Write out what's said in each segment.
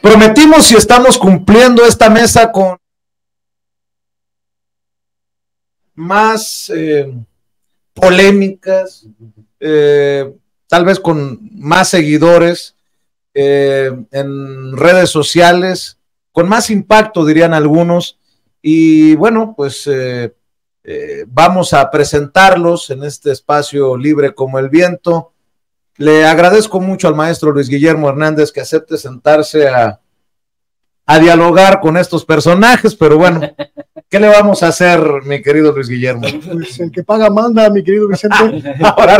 Prometimos y estamos cumpliendo esta mesa con más polémicas, tal vez con más seguidores en redes sociales, con más impacto, dirían algunos, y bueno, pues vamos a presentarlos en este espacio libre como el viento. Le agradezco mucho al maestro Luis Guillermo Hernández que acepte sentarse a dialogar con estos personajes, pero bueno, ¿qué le vamos a hacer, mi querido Luis Guillermo? Pues el que paga manda, mi querido Vicente. Ahora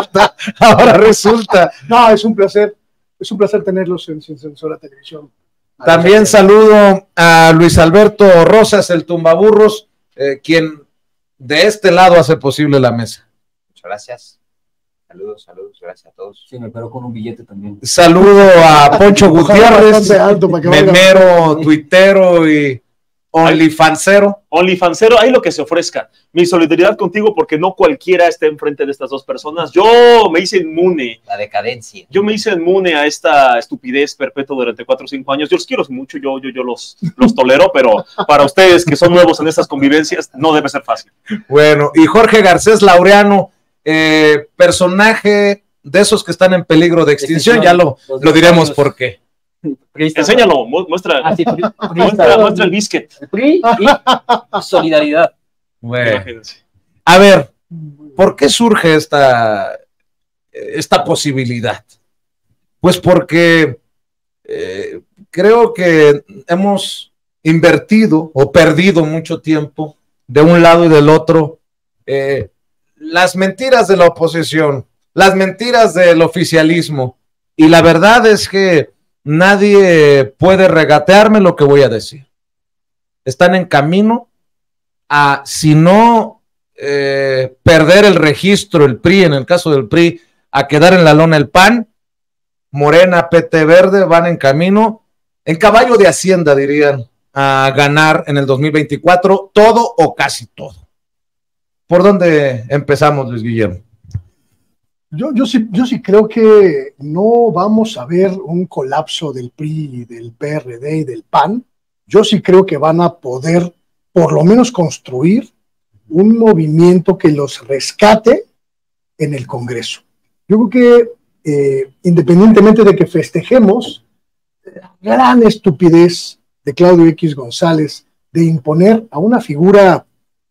resulta. No, es un placer tenerlos en Sin Censura Televisión. También saludo a Luis Alberto Rosas, el tumbaburros, quien de este lado hace posible la mesa. Muchas gracias. Saludos, gracias a todos. Sí, me pegó con un billete también. Saludo a Poncho Gutiérrez, memero, tuitero y onlyfancero. Onlyfancero, ahí lo que se ofrezca. Mi solidaridad contigo porque no cualquiera está enfrente de estas dos personas. Yo me hice inmune. La decadencia. Yo me hice inmune a esta estupidez perpetua durante 4 o 5 años. Yo los quiero mucho, yo los tolero, pero para ustedes que son nuevos en estas convivencias, no debe ser fácil. Bueno, y Jorge Garcés Laureano, personaje de esos que están en peligro de extinción, ya lo diremos por qué. Enséñalo, muestra el biscuit. PRI y solidaridad. Bueno. A ver, ¿por qué surge esta posibilidad? Pues porque creo que hemos invertido o perdido mucho tiempo de un lado y del otro, las mentiras de la oposición, las mentiras del oficialismo, y la verdad es que nadie puede regatearme lo que voy a decir. Están en camino a, si no perder el registro, el PRI, en el caso del PRI, a quedar en la lona el PAN, Morena, PT Verde, van en camino, en caballo de Hacienda, dirían, a ganar en el 2024 todo o casi todo. ¿Por dónde empezamos, Luis Guillermo? Yo sí creo que no vamos a ver un colapso del PRI, del PRD y del PAN. Yo sí creo que van a poder, por lo menos, construir un movimiento que los rescate en el Congreso. Yo creo que, independientemente de que festejemos la gran estupidez de Claudio X González de imponer a una figura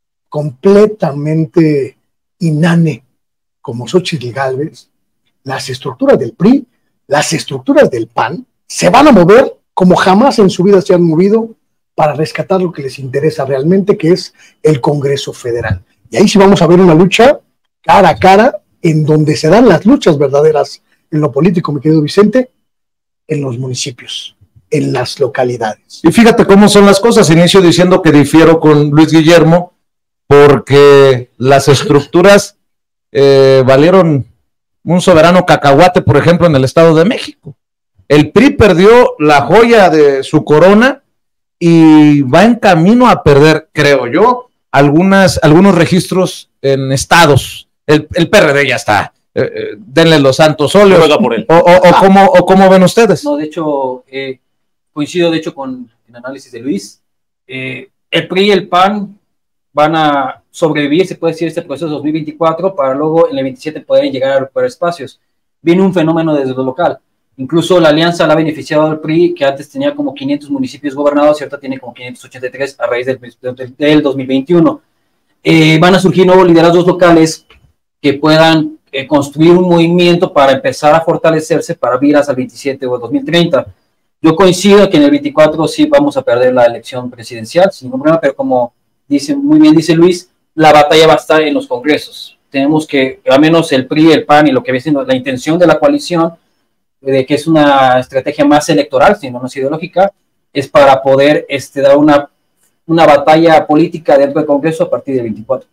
completamente inane como Xóchitl Gálvez, las estructuras del PRI, las estructuras del PAN se van a mover como jamás en su vida se han movido para rescatar lo que les interesa realmente, que es el Congreso Federal. Y ahí sí vamos a ver una lucha cara a cara, en donde se dan las luchas verdaderas en lo político, mi querido Vicente, en los municipios, en las localidades. Y fíjate cómo son las cosas. Inicio diciendo que difiero con Luis Guillermo, porque las estructuras valieron un soberano cacahuate, por ejemplo, en el Estado de México. El PRI perdió la joya de su corona y va en camino a perder, creo yo, algunos registros en estados. El PRD ya está. Denle los santos óleos. ¿O cómo ven ustedes? No, de hecho, coincido de hecho con el análisis de Luis. El PRI y el PAN van a sobrevivir, se puede decir, este proceso de 2024 para luego en el 27 poder llegar a recuperar espacios. Viene un fenómeno desde lo local. Incluso la alianza la ha beneficiado al PRI, que antes tenía como 500 municipios gobernados y ahorita tiene como 583 a raíz del 2021. Van a surgir nuevos liderazgos locales que puedan construir un movimiento para empezar a fortalecerse para vir hasta el 27 o el 2030. Yo coincido que en el 24 sí vamos a perder la elección presidencial, sin ningún problema, pero como muy bien dice Luis, la batalla va a estar en los congresos. Tenemos que, al menos el PRI, el PAN y lo que viene siendo la intención de la coalición, de que es una estrategia más electoral, sino no es ideológica, es para poder dar una batalla política dentro del Congreso a partir del 24.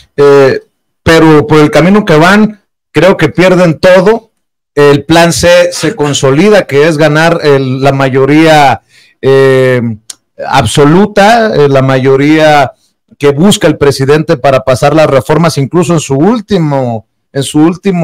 Pero por el camino que van, creo que pierden todo. El plan C se consolida, que es ganar la mayoría absoluta, la mayoría que busca el presidente para pasar las reformas, incluso en su último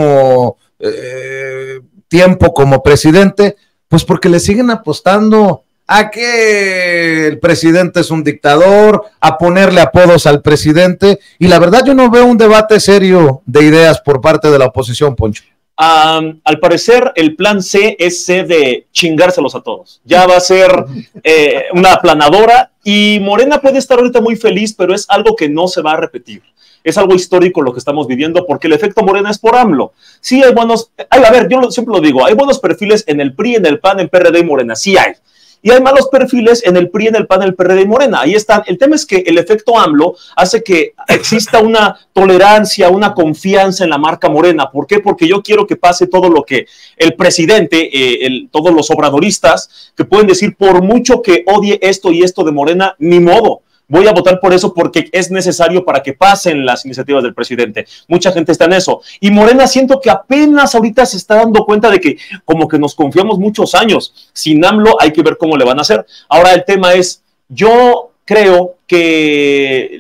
tiempo como presidente, pues porque le siguen apostando a que el presidente es un dictador, a ponerle apodos al presidente, y la verdad yo no veo un debate serio de ideas por parte de la oposición, Poncho. Al parecer el plan C es C de chingárselos a todos. Ya va a ser una aplanadora, y Morena puede estar ahorita muy feliz, pero es algo que no se va a repetir. Es algo histórico lo que estamos viviendo, porque el efecto Morena es por AMLO. Sí hay buenos, a ver, yo siempre lo digo, hay buenos perfiles en el PRI, en el PAN, en PRD y Morena, sí hay. Y hay malos perfiles en el PRI, en el PAN, en el PRD y Morena. Ahí están. El tema es que el efecto AMLO hace que exista una tolerancia, una confianza en la marca Morena. ¿Por qué? Porque yo quiero que pase todo lo que el presidente, todos los obradoristas, que pueden decir, por mucho que odie esto y esto de Morena, ni modo. Voy a votar por eso porque es necesario para que pasen las iniciativas del presidente. Mucha gente está en eso. Y Morena siento que apenas ahorita se está dando cuenta de que como que nos confiamos muchos años. Sin AMLO hay que ver cómo le van a hacer. Ahora el tema es, yo creo que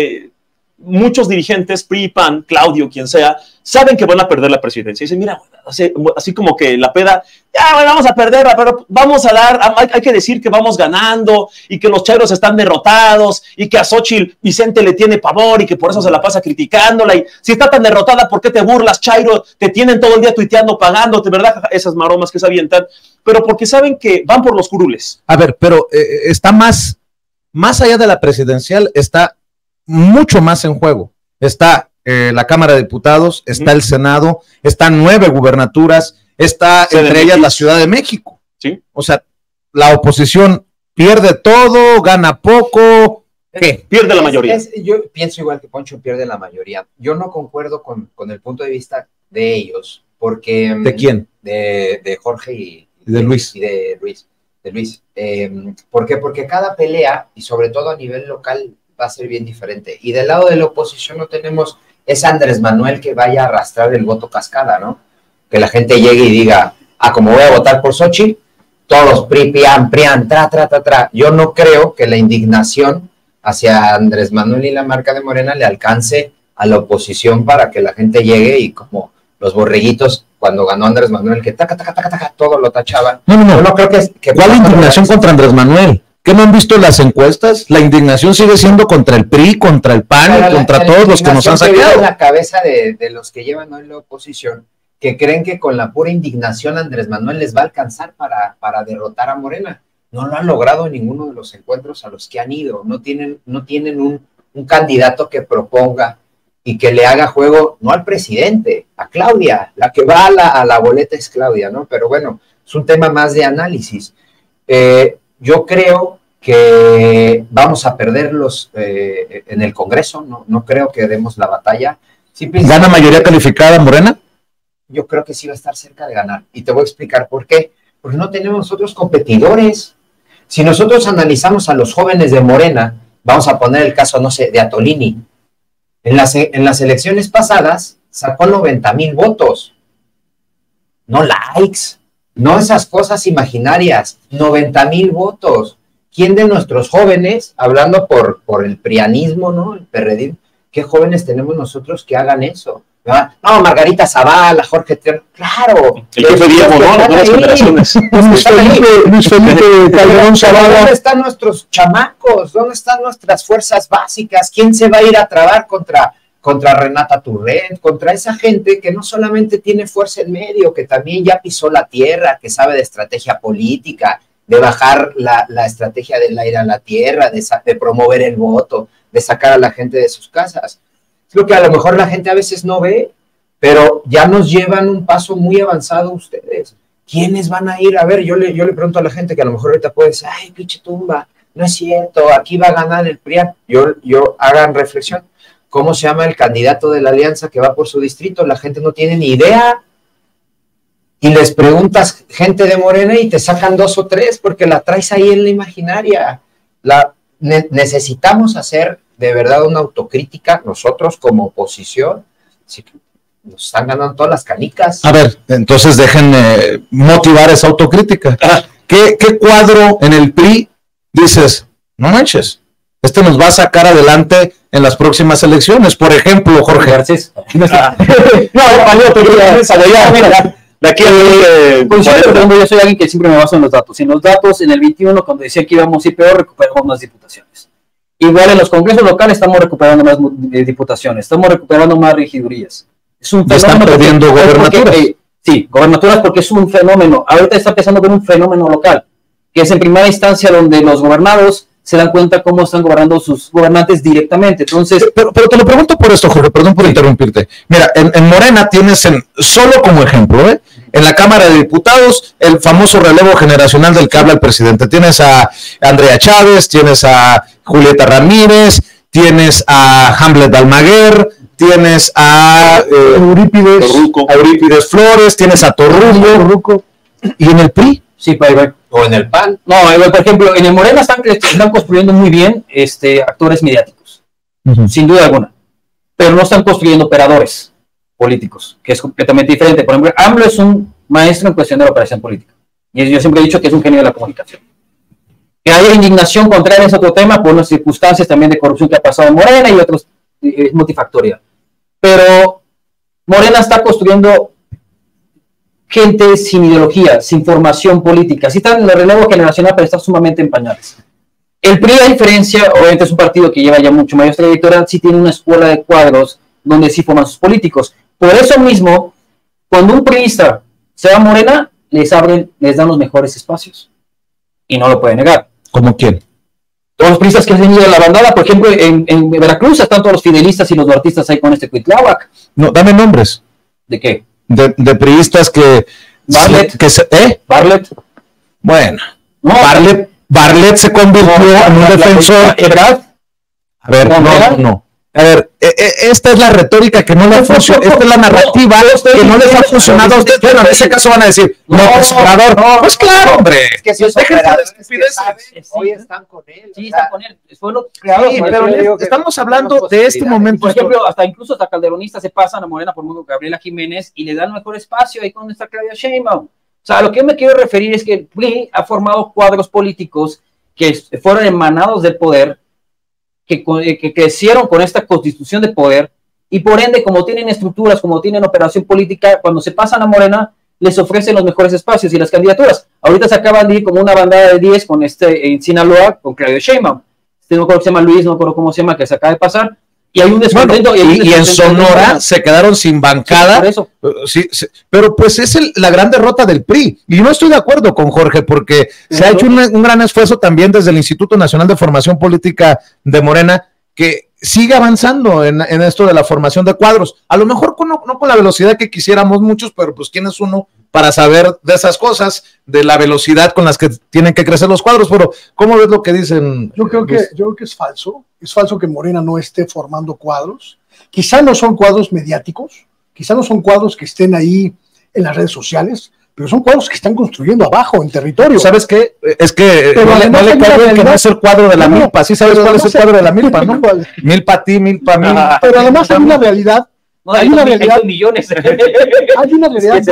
muchos dirigentes, PRI, PAN, Claudio, quien sea, saben que van a perder la presidencia. Y dicen, mira, así como que la peda, ya bueno, vamos a perderla, pero vamos a dar, hay que decir que vamos ganando y que los chairos están derrotados y que a Xóchitl Vicente le tiene pavor y que por eso se la pasa criticándola. Y si está tan derrotada, ¿por qué te burlas, chairo? Te tienen todo el día tuiteando, pagándote, ¿verdad? Esas maromas que se avientan, pero porque saben que van por los curules. A ver, pero está más allá de la presidencial, está mucho más en juego. Está la Cámara de Diputados, está el Senado, están 9 gubernaturas, está entre ellas la Ciudad de México. ¿Sí? O sea, la oposición pierde todo, gana poco. ¿Qué? Pierde la mayoría. Yo pienso igual que Poncho, pierde la mayoría. Yo no concuerdo con el punto de vista de ellos, porque... ¿De quién? De Jorge y de Luis. Y de Luis. ¿Por qué? Porque cada pelea, y sobre todo a nivel local, va a ser bien diferente. Y del lado de la oposición no tenemos ese Andrés Manuel que vaya a arrastrar el voto cascada, ¿no? Que la gente llegue y diga, como voy a votar por Xóchitl, todos PRI, PRIAN, tra. Yo no creo que la indignación hacia Andrés Manuel y la marca de Morena le alcance a la oposición para que la gente llegue y como los borreguitos cuando ganó Andrés Manuel, que taca, todo lo tachaban. No. Yo no creo que ¿cuál indignación contra Andrés Manuel? ¿Qué no han visto en las encuestas? La indignación sigue siendo contra el PRI, contra el PAN, contra todos los que nos han sacado. En la cabeza de los que llevan hoy la oposición, que creen que con la pura indignación Andrés Manuel les va a alcanzar para derrotar a Morena. No lo han logrado en ninguno de los encuentros a los que han ido. No tienen un candidato que proponga y que le haga juego, no al presidente, a Claudia. La que va a la boleta es Claudia, ¿no? Pero bueno, es un tema más de análisis. Yo creo que vamos a perderlos en el Congreso, no creo que demos la batalla. ¿Gana mayoría calificada Morena? Yo creo que sí va a estar cerca de ganar, y te voy a explicar por qué. Porque no tenemos otros competidores. Si nosotros analizamos a los jóvenes de Morena, vamos a poner el caso, no sé, de Atolini. En las elecciones pasadas sacó 90,000 votos. No likes. No esas cosas imaginarias, 90,000 votos. ¿Quién de nuestros jóvenes, hablando por el prianismo, ¿no? El PRD, qué jóvenes tenemos nosotros que hagan eso? ¿Verdad? No, Margarita Zavala, Jorge Terno, claro. El jefe Diego, ¿no? Las nuevas generaciones. Luis Felipe Calderón Zavala. ¿Dónde están nuestros chamacos? ¿Dónde están nuestras fuerzas básicas? ¿Quién se va a ir a trabar contra Renata Turrent, contra esa gente que no solamente tiene fuerza en medio, que también ya pisó la tierra, que sabe de estrategia política, de bajar la estrategia del aire a la tierra, de promover el voto, de sacar a la gente de sus casas? Es lo que a lo mejor la gente a veces no ve, pero ya nos llevan un paso muy avanzado ustedes. ¿Quiénes van a ir? A ver, yo le pregunto a la gente que a lo mejor ahorita puede decir, ay, pinche tumba, no es cierto, aquí va a ganar el PRIAN. Yo hagan reflexión. ¿Cómo se llama el candidato de la alianza que va por su distrito? La gente no tiene ni idea. Y les preguntas gente de Morena y te sacan 2 o 3 porque la traes ahí en la imaginaria. Necesitamos hacer de verdad una autocrítica nosotros como oposición. Sí, nos están ganando todas las canicas. A ver, entonces dejen motivar esa autocrítica. ¿Qué cuadro en el PRI dices, no manches, nos va a sacar adelante en las próximas elecciones? Por ejemplo, Jorge. De aquí a yo soy alguien que siempre me baso en los datos. En los datos, en el 21, cuando decía que íbamos a ir peor, recuperamos más diputaciones. Igual en los congresos locales estamos recuperando más diputaciones, estamos recuperando más regidurías. Es un fenómeno. Están perdiendo gobernaturas. Sí, gobernaturas porque es un fenómeno. Ahorita está empezando con un fenómeno local, que es en primera instancia donde los gobernados se dan cuenta cómo están gobernando sus gobernantes directamente. Entonces, pero te lo pregunto por esto, Jorge, perdón por interrumpirte. Mira, en Morena tienes, solo como ejemplo, en la Cámara de Diputados, el famoso relevo generacional del que habla el presidente. Tienes a Andrea Chávez, tienes a Julieta Ramírez, tienes a Hamlet Almaguer, tienes a Eurípides Flores, tienes a Torruco. ¿Y en el PRI? Sí, para o en el PAN. No, por ejemplo, en el Morena están construyendo muy bien actores mediáticos, sin duda alguna, pero no están construyendo operadores políticos, que es completamente diferente. Por ejemplo, AMLO es un maestro en cuestión de la operación política, y yo siempre he dicho que es un genio de la comunicación. Que haya indignación contra él es otro tema, por las circunstancias también de corrupción que ha pasado en Morena y otros, multifactorial. Pero Morena está construyendo gente sin ideología, sin formación política. Así está en el relevo generacional, pero está sumamente en pañales. El PRI, a diferencia, obviamente es un partido que lleva ya mucho mayor trayectoria, sí tiene una escuela de cuadros donde sí forman sus políticos. Por eso mismo, cuando un priista se va a Morena, les dan los mejores espacios. Y no lo puede negar. ¿Cómo quién? Todos los priistas que han venido de la bandada, por ejemplo, en Veracruz están todos los fidelistas y los duartistas ahí con Cuitláhuac. No, dame nombres. ¿De qué? De priistas que... Bartlett. Bartlett. Bueno. No, Bartlett se convirtió en un defensor... ¿Ebrard? A ver, no. A ver, esta es la retórica que no le ha funcionado, esta es la narrativa que no les ha funcionado a ustedes. Bueno, en ese caso van a decir, pues Obrador. Pues claro, hombre. Es que esos operadores que saben, hoy están con él. Sí, están con él. Fue lo creado. Sí, pero estamos hablando de este momento. Por ejemplo, incluso hasta calderonistas se pasan a Morena por medio de Gabriela Jiménez y le dan mejor espacio ahí con esta Claudia Sheinbaum. O sea, lo que yo me quiero referir es que el PRI ha formado cuadros políticos que fueron emanados del poder, que crecieron con esta constitución de poder, y por ende, como tienen estructuras, como tienen operación política, cuando se pasan a Morena, les ofrecen los mejores espacios y las candidaturas. Ahorita se acaban de ir como una bandada de 10 con en Sinaloa, con Claudio Sheinbaum. No me acuerdo cómo se llama Luis, no me acuerdo cómo se llama, que se acaba de pasar. Y hay un descontento. Bueno, y en Sonora se quedaron sin bancada. Sí, por eso. Sí, pero pues es la gran derrota del PRI. Y no estoy de acuerdo con Jorge, porque se ha hecho un gran esfuerzo también desde el Instituto Nacional de Formación Política de Morena, que sigue avanzando en esto de la formación de cuadros. A lo mejor no con la velocidad que quisiéramos muchos, pero pues quién es uno para saber de esas cosas, de la velocidad con las que tienen que crecer los cuadros. Pero ¿cómo ves lo que dicen? Yo creo que es falso. Es falso que Morena no esté formando cuadros. Quizá no son cuadros mediáticos, quizá no son cuadros que estén ahí en las redes sociales, pero son cuadros que están construyendo abajo, en territorio. ¿Sabes qué? Es que no le cabe que no es el cuadro de la milpa. ¿Sí sabes cuál es el cuadro de la milpa, no? Milpa a ti, milpa a mí. Pero además hay una realidad. No, hay una realidad. Millones. Hay una realidad.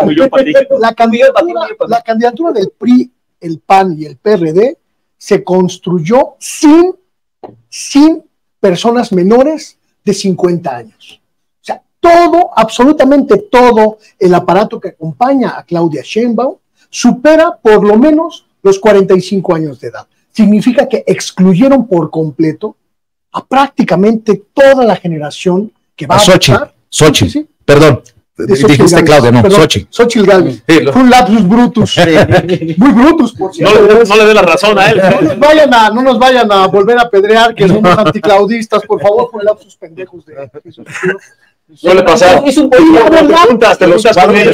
La candidatura del PRI, el PAN y el PRD se construyó sin personas menores de 50 años. O sea, absolutamente todo el aparato que acompaña a Claudia Sheinbaum supera por lo menos los 45 años de edad. Significa que excluyeron por completo a prácticamente toda la generación que va a votar. Xochitl, sí. Perdón. Dijiste Claudia, no, Xochitl. Xochitl Gálvez. Fue un lapsus brutus. Muy brutus, por cierto. No le dé la razón a él. No nos vayan a volver a apedrear, que somos anticlaudistas, por favor, con lapsus pendejos de eso. Suele pasar. Es un te lo estás con él.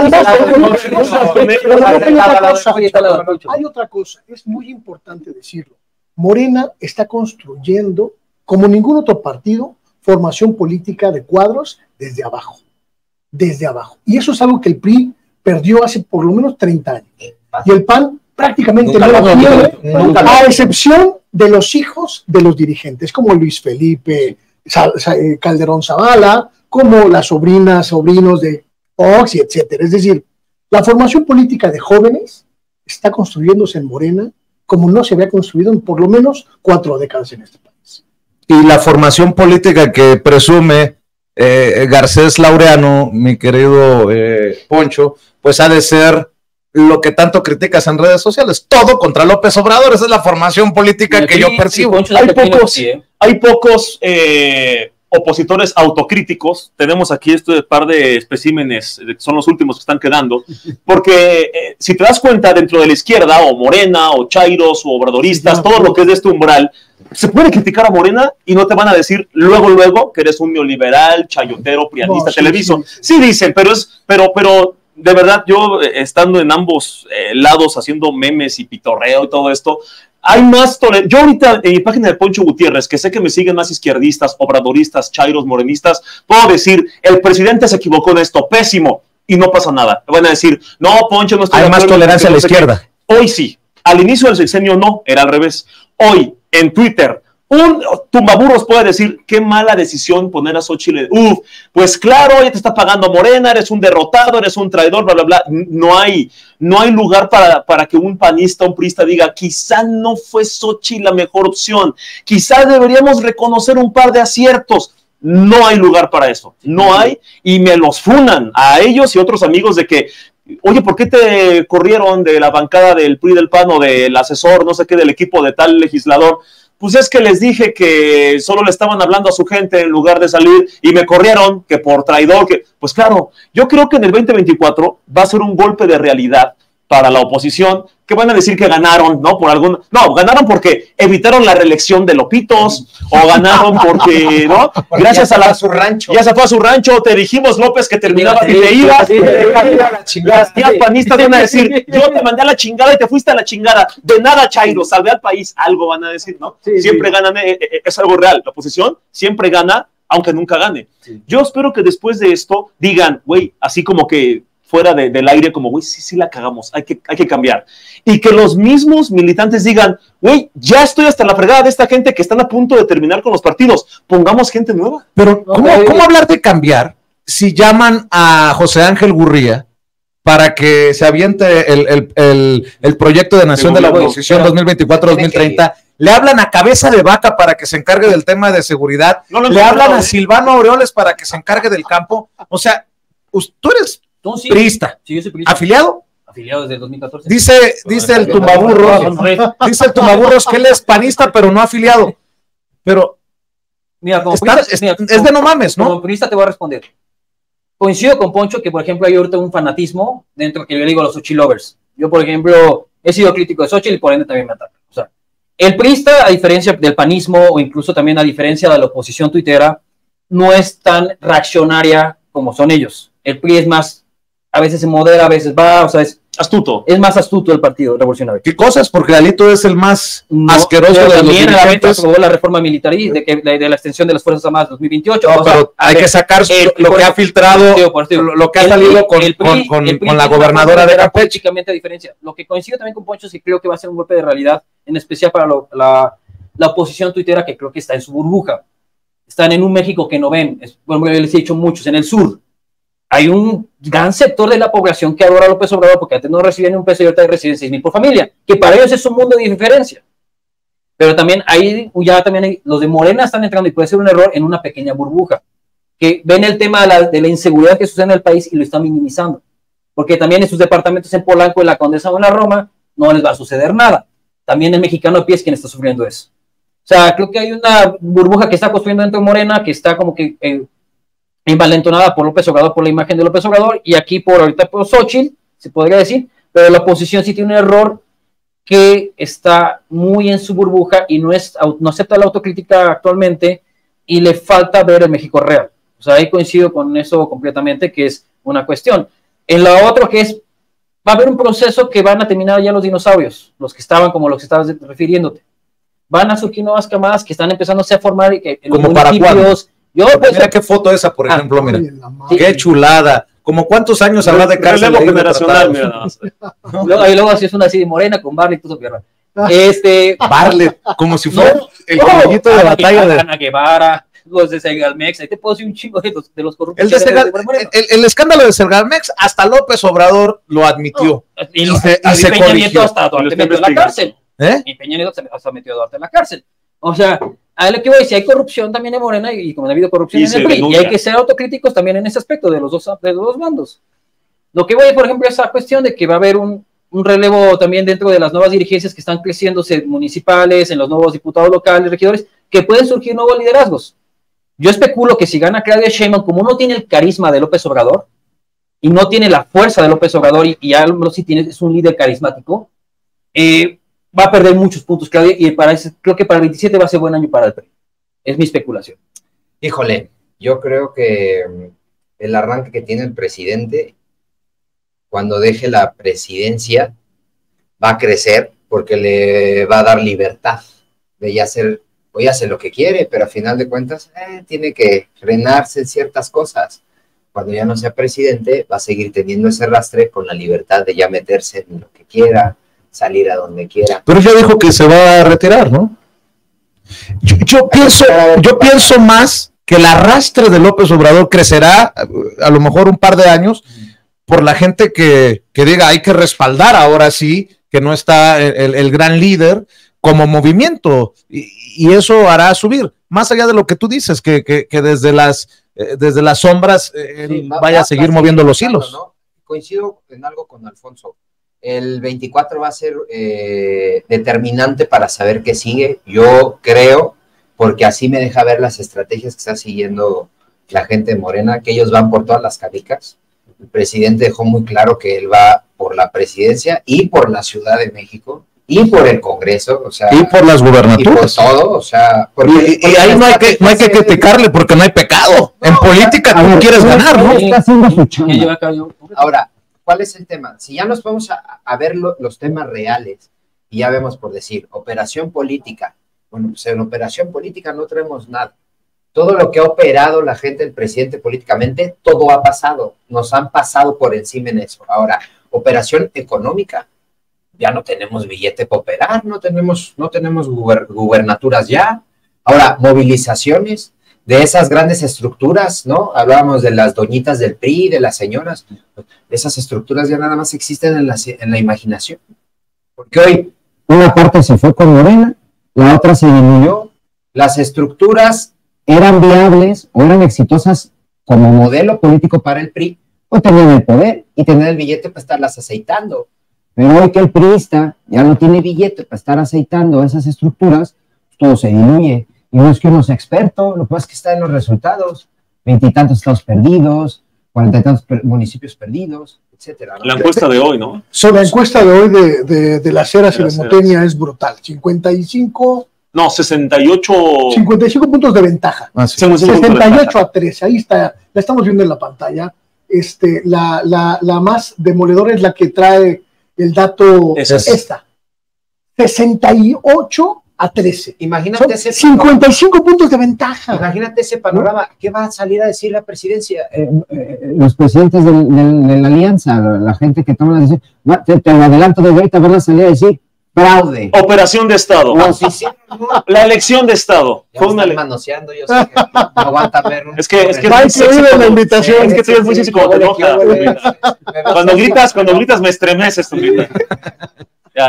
Hay otra cosa, es muy importante decirlo. Morena está construyendo, como ningún otro partido, formación política de cuadros desde abajo. Desde abajo. Y eso es algo que el PRI perdió hace por lo menos 30 años. Y el PAN prácticamente no lo tiene, a excepción de los hijos de los dirigentes, como Luis Felipe Calderón Zavala, como las sobrinos de Fox, y etcétera. Es decir, la formación política de jóvenes está construyéndose en Morena como no se había construido en por lo menos 4 décadas en este país. Y la formación política que presume Garcés Laureano, mi querido Poncho, pues ha de ser lo que tanto criticas en redes sociales, todo contra López Obrador. Esa es la formación política que yo percibo. Hay pocos opositores autocríticos. Tenemos aquí este par de especímenes, que son los últimos que están quedando, porque si te das cuenta, dentro de la izquierda, o Morena, o Chairos, o obradoristas, todo lo que es de este umbral, se puede criticar a Morena y no te van a decir luego que eres un neoliberal, chayotero, prianista, televiso. Sí dicen, pero de verdad, yo estando en ambos lados haciendo memes y pitorreo y todo esto, hay más tolerancia. Yo ahorita en mi página de Poncho Gutiérrez, que sé que me siguen más izquierdistas, obradoristas, chairos, morenistas, puedo decir, el presidente se equivocó en esto, pésimo, y no pasa nada. Me van a decir, no, Poncho, no estoy de acuerdo. Hay más tolerancia a la izquierda. Hoy sí. Al inicio del sexenio no, era al revés. Hoy, en Twitter, un tumbaburros puede decir, qué mala decisión poner a Xochitl. Pues claro, ya te está pagando Morena, eres un derrotado, eres un traidor, bla, bla, bla. No hay lugar para que un panista, un priista diga, quizá no fue Xochitl la mejor opción, quizá deberíamos reconocer un par de aciertos. No hay lugar para eso, no hay, y me los funan a ellos y otros amigos de que, oye, ¿por qué te corrieron de la bancada del PRI del PAN o del asesor, no sé qué, del equipo de tal legislador? Pues es que les dije que solo le estaban hablando a su gente en lugar de salir y me corrieron, que por traidor, que... Pues claro, yo creo que en el 2024 va a ser un golpe de realidad para la oposición, que van a decir que ganaron, ¿no? No, ganaron porque evitaron la reelección de Lopitos, o ganaron porque, ¿no? Gracias a su rancho. Ya se fue a su rancho, te dijimos, López, que terminabas y te ibas. Las tías panistas van a decir, yo te mandé a la chingada y te fuiste a la chingada. De nada, Chairo, salvé al país. Algo van a decir, ¿no? Siempre ganan, es algo real. La oposición siempre gana, aunque nunca gane. Yo espero que después de esto digan, güey, así como que fuera del aire, como, güey, sí la cagamos, hay que cambiar. Y que los mismos militantes digan, güey, ya estoy hasta la fregada de esta gente que están a punto de terminar con los partidos, pongamos gente nueva. Pero, ¿cómo hablar de cambiar si llaman a José Ángel Gurría para que se aviente el proyecto de nación de la oposición 2024-2030? Le hablan a Cabeza de Vaca para que se encargue del tema de seguridad, le hablan a Silvano Aureoles para que se encargue del campo. O sea, tú eres priista. Sí, yo soy priista. ¿Afiliado? Afiliado desde el 2014. Dice el tumbaburros que él es panista, pero no afiliado. Pero mira, es de no mames, ¿no? Como priista te voy a responder. Coincido con Poncho que, por ejemplo, hay ahorita un fanatismo dentro que yo le digo a los Xochitl lovers. Yo, por ejemplo, he sido crítico de Xochitl y por ende también me ataca. O sea, el priista, a diferencia del panismo o incluso también a diferencia de la oposición tuitera, no es tan reaccionaria como son ellos. El PRI es más, a veces se modera, a veces va, o sea, es astuto. Es más astuto el Partido Revolucionario. ¿Qué cosas? Porque Alito es el más asqueroso de los dirigentes. También la reforma militar y de la extensión de las Fuerzas Armadas 2028. No, pero hay que sacar lo que ha filtrado, lo que ha salido con la gobernadora de Campeche. Prácticamente a diferencia. Lo que coincido también con Poncho, sí creo que va a ser un golpe de realidad, en especial para la oposición tuitera, que creo que está en su burbuja. Están en un México que no ven. Bueno, yo les he dicho muchos, en el sur. Hay un gran sector de la población que adora a López Obrador porque antes no recibían ni un peso y ahorita reciben 6,000 por familia, que para ellos es un mundo de diferencia. Pero también los de Morena están entrando, y puede ser un error, en una pequeña burbuja, que ven el tema de la inseguridad que sucede en el país y lo están minimizando. Porque también en sus departamentos en Polanco, en la Condesa o en la Roma, no les va a suceder nada. También el mexicano a pie es quien está sufriendo eso. O sea, creo que hay una burbuja que está construyendo dentro de Morena, que está como que envalentonada por López Obrador, por la imagen de López Obrador, y aquí ahorita por Xochitl, se podría decir, pero la oposición sí tiene un error, que está muy en su burbuja y no acepta la autocrítica actualmente, y le falta ver el México real. O sea, ahí coincido con eso completamente, que es una cuestión. En la otra, que es, va a haber un proceso que van a terminar ya los dinosaurios, los que estaban como los que estabas refiriéndote. Van a surgir nuevas camadas que están empezándose a formar en los municipios. Mira qué foto esa, por ejemplo, mira. Qué chulada. ¿Como cuántos años habrá de cárcel? Luego así es una así de Morena con Barlet y todo eso. Barlet, como si fuera el caballito de batalla de Ana Guevara, los de Segalmex. Ahí te puedo decir un chingo de los corruptos. El escándalo de Segalmex, hasta López Obrador lo admitió. Y se Peña Nieto hasta Duarte metió en la cárcel. Y Peña Nieto hasta metió a Duarte en la cárcel. O sea, a lo que voy, si hay corrupción también en Morena, y como ha habido corrupción en el PRI, y hay que ser autocríticos también en ese aspecto de los dos bandos. Lo que voy, por ejemplo, es esa cuestión de que va a haber un relevo también dentro de las nuevas dirigencias que están creciéndose municipales, en los nuevos diputados locales, regidores, que pueden surgir nuevos liderazgos. Yo especulo que si gana Claudia Sheinbaum, como no tiene el carisma de López Obrador, y no tiene la fuerza de López Obrador, y ya no si tiene, es un líder carismático, va a perder muchos puntos, Claudia, y creo que para el 27 va a ser buen año para el PRI. Es mi especulación. Híjole, yo creo que el arranque que tiene el presidente, cuando deje la presidencia, va a crecer porque le va a dar libertad de ya hacer, voy a hacer lo que quiere, pero a final de cuentas tiene que frenarse en ciertas cosas. Cuando ya no sea presidente, va a seguir teniendo ese rastre con la libertad de ya meterse en lo que quiera, salir a donde quiera. Pero ya dijo que se va a retirar, ¿no? Yo pienso más que el arrastre de López Obrador crecerá a lo mejor un par de años por la gente que diga hay que respaldar ahora sí que no está el gran líder como movimiento y eso hará subir, más allá de lo que tú dices, que desde las sombras vaya a seguir moviendo los hilos. ¿No? Coincido en algo con Alfonso. El 24 va a ser determinante para saber qué sigue, yo creo, porque así me deja ver las estrategias que está siguiendo la gente de Morena, que ellos van por todas las canicas. El presidente dejó muy claro que él va por la presidencia y por la Ciudad de México y por el Congreso, o sea, y por las gubernaturas. Y por todo, o sea, y ahí no hay que criticarle porque no hay pecado. En política tú quieres ganar, ¿no? Está haciendo su chamba. Ahora, ¿cuál es el tema? Si ya nos vamos a ver los temas reales y ya vemos por decir, operación política, bueno, pues en operación política no traemos nada. Todo lo que ha operado la gente, el presidente políticamente, todo ha pasado. Nos han pasado por encima en eso. Ahora, operación económica, ya no tenemos billete para operar, no tenemos gubernaturas ya. Ahora, movilizaciones de esas grandes estructuras, ¿no? Hablábamos de las doñitas del PRI, de las señoras. Esas estructuras ya nada más existen en la imaginación. Porque hoy una parte se fue con Morena, la otra se diluyó. Las estructuras eran viables o eran exitosas como modelo político para el PRI, o tenían el poder y tenían el billete para estarlas aceitando. Pero hoy que el priista ya no tiene billete para estar aceitando esas estructuras, todo se diluye. Y no es que uno sea experto, lo que pasa es que está en los resultados. 20 y tantos estados perdidos, 40 y tantos municipios perdidos, etcétera, ¿no? La encuesta de hoy, ¿no? La encuesta de hoy de las Heras y de Montenia es brutal. 55 puntos de ventaja. 68 a 13, ahí está, la estamos viendo en la pantalla. La más demoledora es la que trae el dato esta. 68 a 13. Imagínate ese 55 puntos de ventaja. Imagínate ese panorama. ¿Qué va a salir a decir la presidencia? Los presidentes de la alianza, la gente que toma la decisión, te lo adelanto de ahorita, van a salir a decir fraude. Operación de Estado. No. La elección de Estado. Ya me están manoseando, yo sé que no aguanta ver un... Es que Mike, se vive la invitación. Es que tú eres muy sexy cuando te enojas. Cuando gritas me estremeces tu grita. Ya.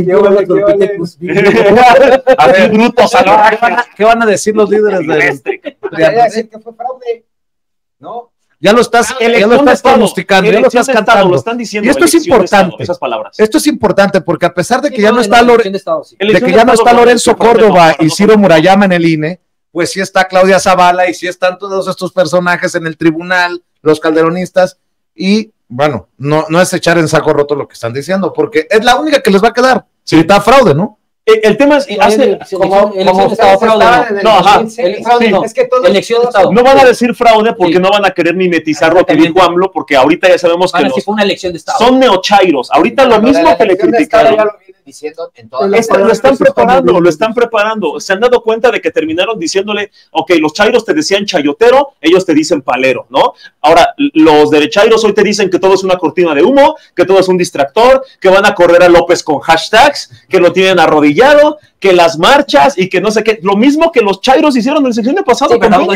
A ver, brutos, ¿qué van a decir los líderes de decir que fue fraude? ¿No? Ya lo estás pronosticando, ya lo estás cantando. Lo están diciendo. Y esto es importante. Esas palabras. Esto es importante porque a pesar de que ya no está no está Lorenzo Córdoba y Ciro Murayama en el INE, pues sí está Claudia Zavala y sí están todos estos personajes en el tribunal, los calderonistas, y bueno, no es echar en saco roto lo que están diciendo, porque es la única que les va a quedar. Si está fraude, ¿no? El tema es como Estado fraude. Es que todo elección de Estado. No van a decir fraude porque no van a querer mimetizar lo que dijo AMLO, porque ahorita ya sabemos que fue una elección de Estado. Son neochairos. Ahorita lo mismo que le criticaron. Lo están preparando. Se han dado cuenta de que terminaron diciéndole, ok, los chairos te decían chayotero, ellos te dicen palero, ¿no? Ahora, los derechairos hoy te dicen que todo es una cortina de humo, que todo es un distractor, que van a correr a López con hashtags, que lo tienen arrodillado, que las marchas y que no sé qué. Lo mismo que los chairos hicieron en el sexenio pasado. Sí, pero no,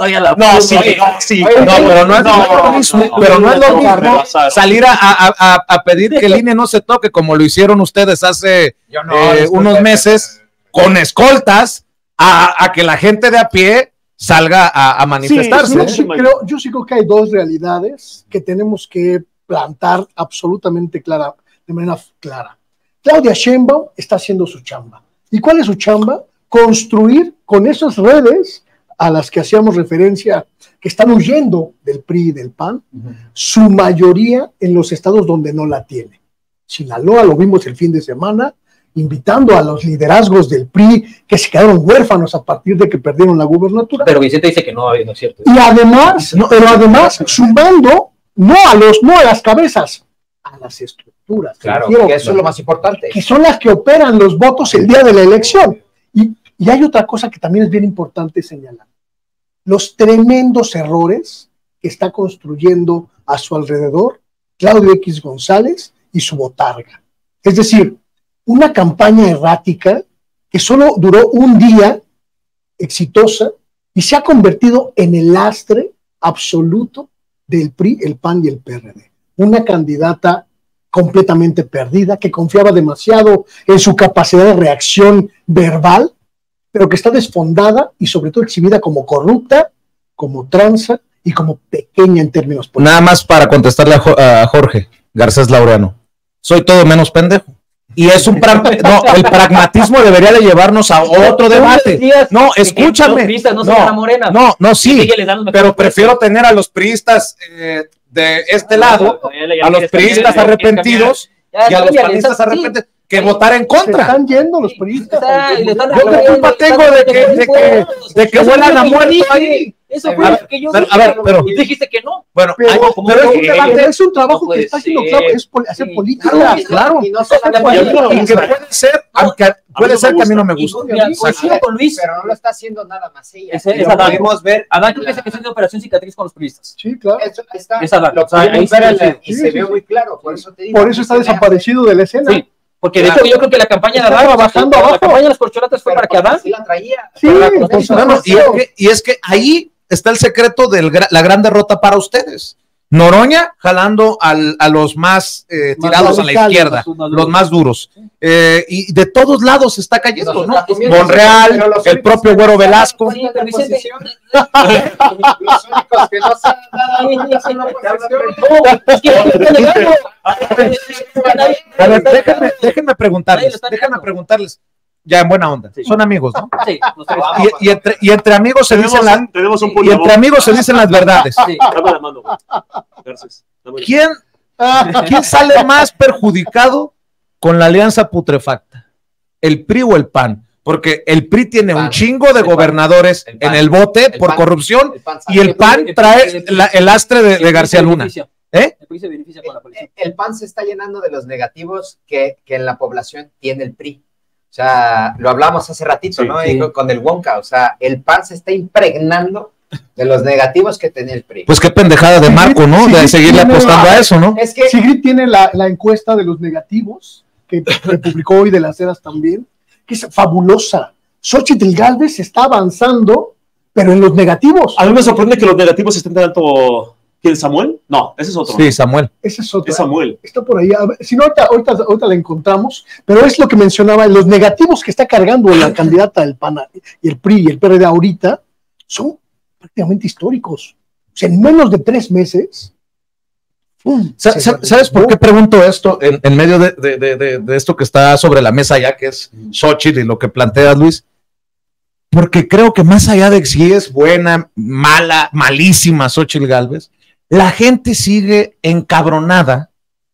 pero no es lo mismo salir a pedir que el INE no se toque como lo hicieron ustedes hace unos meses con escoltas a que la gente de a pie salga a manifestarse. Yo sí creo que hay dos realidades que tenemos que plantar absolutamente clara, de manera clara. Claudia Sheinbaum está haciendo su chamba. ¿Y cuál es su chamba? Construir con esas redes a las que hacíamos referencia, que están huyendo del PRI y del PAN, su mayoría en los estados donde no la tiene. Sinaloa, lo vimos el fin de semana, invitando a los liderazgos del PRI que se quedaron huérfanos a partir de que perdieron la gubernatura. Pero Vicente dice que no es cierto. Y además, sumando no a las cabezas, a las estructuras. Claro, que eso es lo más importante. Que son las que operan los votos el día de la elección. Y hay otra cosa que también es bien importante señalar. Los tremendos errores que está construyendo a su alrededor Claudio X González y su botarga. Es decir, una campaña errática que solo duró un día, exitosa, y se ha convertido en el lastre absoluto del PRI, el PAN y el PRD. Una candidata completamente perdida, que confiaba demasiado en su capacidad de reacción verbal, pero que está desfondada y sobre todo exhibida como corrupta, como tranza y como pequeña en términos políticos. Nada más para contestarle a Jorge Garcés Laureano. Soy todo menos pendejo. Y es un el pragmatismo debería de llevarnos a otro debate. No, escúchame. No, sí, pero prefiero tener a los priistas de este lado, a los priistas arrepentidos y a los panistas arrepentidos, que votar en contra. Se están yendo los priistas. Yo qué culpa tengo de que vuelan a muerto ahí. Eso fue lo que yo dije. A ver, pero y dijiste que no. Bueno, pero es un trabajo que está haciendo claro, es hacer política, claro. Y no solamente y que puede ser, aunque puede ser que a mí no me guste. Coincido con Luis. Pero no lo está haciendo nada más ella. Lo podemos ver. Adán creo que se hace de operación cicatriz con los priistas. Sí, claro. Eso está. Lo podemos ver y se ve muy claro. Por eso te digo. Por eso está desaparecido de la escena. Sí. Porque de hecho yo creo que la campaña de Adán bajando abajo, la campaña de las corcholatas fue para que Adán sí la traía. Sí, y es que ahí está el secreto de la gran derrota para ustedes. Noroña jalando a los más tirados a la izquierda, los más duros. Y de todos lados se está cayendo, ¿no? Monreal, el propio Güero Velasco. Los únicos que no saben nada son la oposición. Déjenme preguntarles, ya en buena onda, son amigos, ¿no? Sí, y entre amigos se dicen las verdades. Sí. Dame la mano, güey. Gracias. ¿Quién sale más perjudicado con la alianza putrefacta? ¿El PRI o el PAN? Porque el PRI tiene un chingo de gobernadores en el bote por corrupción y el PAN trae el lastre de García Luna. El PRI se beneficia con la policía. El PAN se está llenando de los negativos que en la población tiene el PRI. O sea, lo hablamos hace ratito, ¿no? Sí. Con el Wonka. O sea, el PAN se está impregnando de los negativos que tenía el PRI. Pues qué pendejada de Marco, ¿no? De seguirle apostando a eso, ¿no? Es que Sigrid tiene la encuesta de los negativos, que publicó hoy de las Heras también, que es fabulosa. Xóchitl Gálvez está avanzando, pero en los negativos. A mí me sorprende que los negativos estén tanto. ¿Quién, Samuel? No, ese es otro. Sí, Samuel. Ese es otro. Es Samuel. Está por ahí. A ver, si no, ahorita la encontramos, pero es lo que mencionaba, los negativos que está cargando la candidata del PAN y el PRI y el PRD ahorita son prácticamente históricos. O sea, en menos de 3 meses. ¿Sabes por qué pregunto esto en medio de esto que está sobre la mesa ya, que es Xóchitl y lo que plantea Luis? Porque creo que más allá de si es buena, mala, malísima Xóchitl Gálvez, la gente sigue encabronada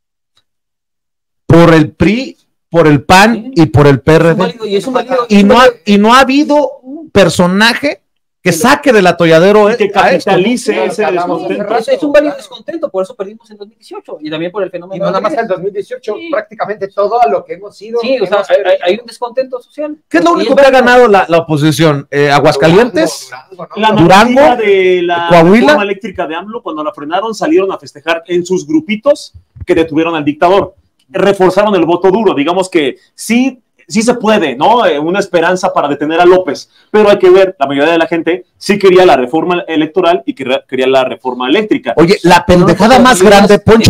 por el PRI, por el PAN y por el PRD. Y no ha habido un personaje que saque del atolladero que capitalice ese descontento. Es un válido descontento, por eso perdimos en 2018 y también por el fenómeno. Y no nada más en 2018, sí. Prácticamente todo a lo que hemos ido. Sí, o sea, hay un descontento social. ¿Qué es lo único que ha ganado la oposición? ¿Aguascalientes? Durango, Durango, de la Coahuila. reforma eléctrica de AMLO, cuando la frenaron, salieron a festejar en sus grupitos que detuvieron al dictador. Reforzaron el voto duro, digamos que sí se puede, ¿no? Una esperanza para detener a López, pero hay que ver, la mayoría de la gente sí quería la reforma electoral y quería la reforma eléctrica. Oye, la pendejada más grande, Poncho.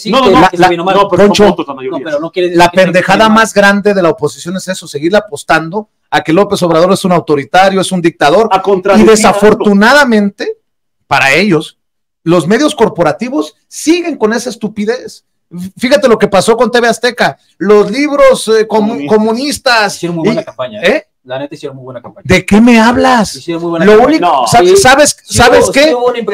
La pendejada más grande de la oposición es eso, seguirle apostando a que López Obrador es un autoritario, es un dictador, y desafortunadamente, para ellos, los medios corporativos siguen con esa estupidez. Fíjate lo que pasó con TV Azteca, los libros comunistas. Hicieron muy buena campaña. La neta hicieron muy buena campaña. ¿De qué me hablas? Hicieron muy buena Lo campaña. único, No, ¿sabes qué?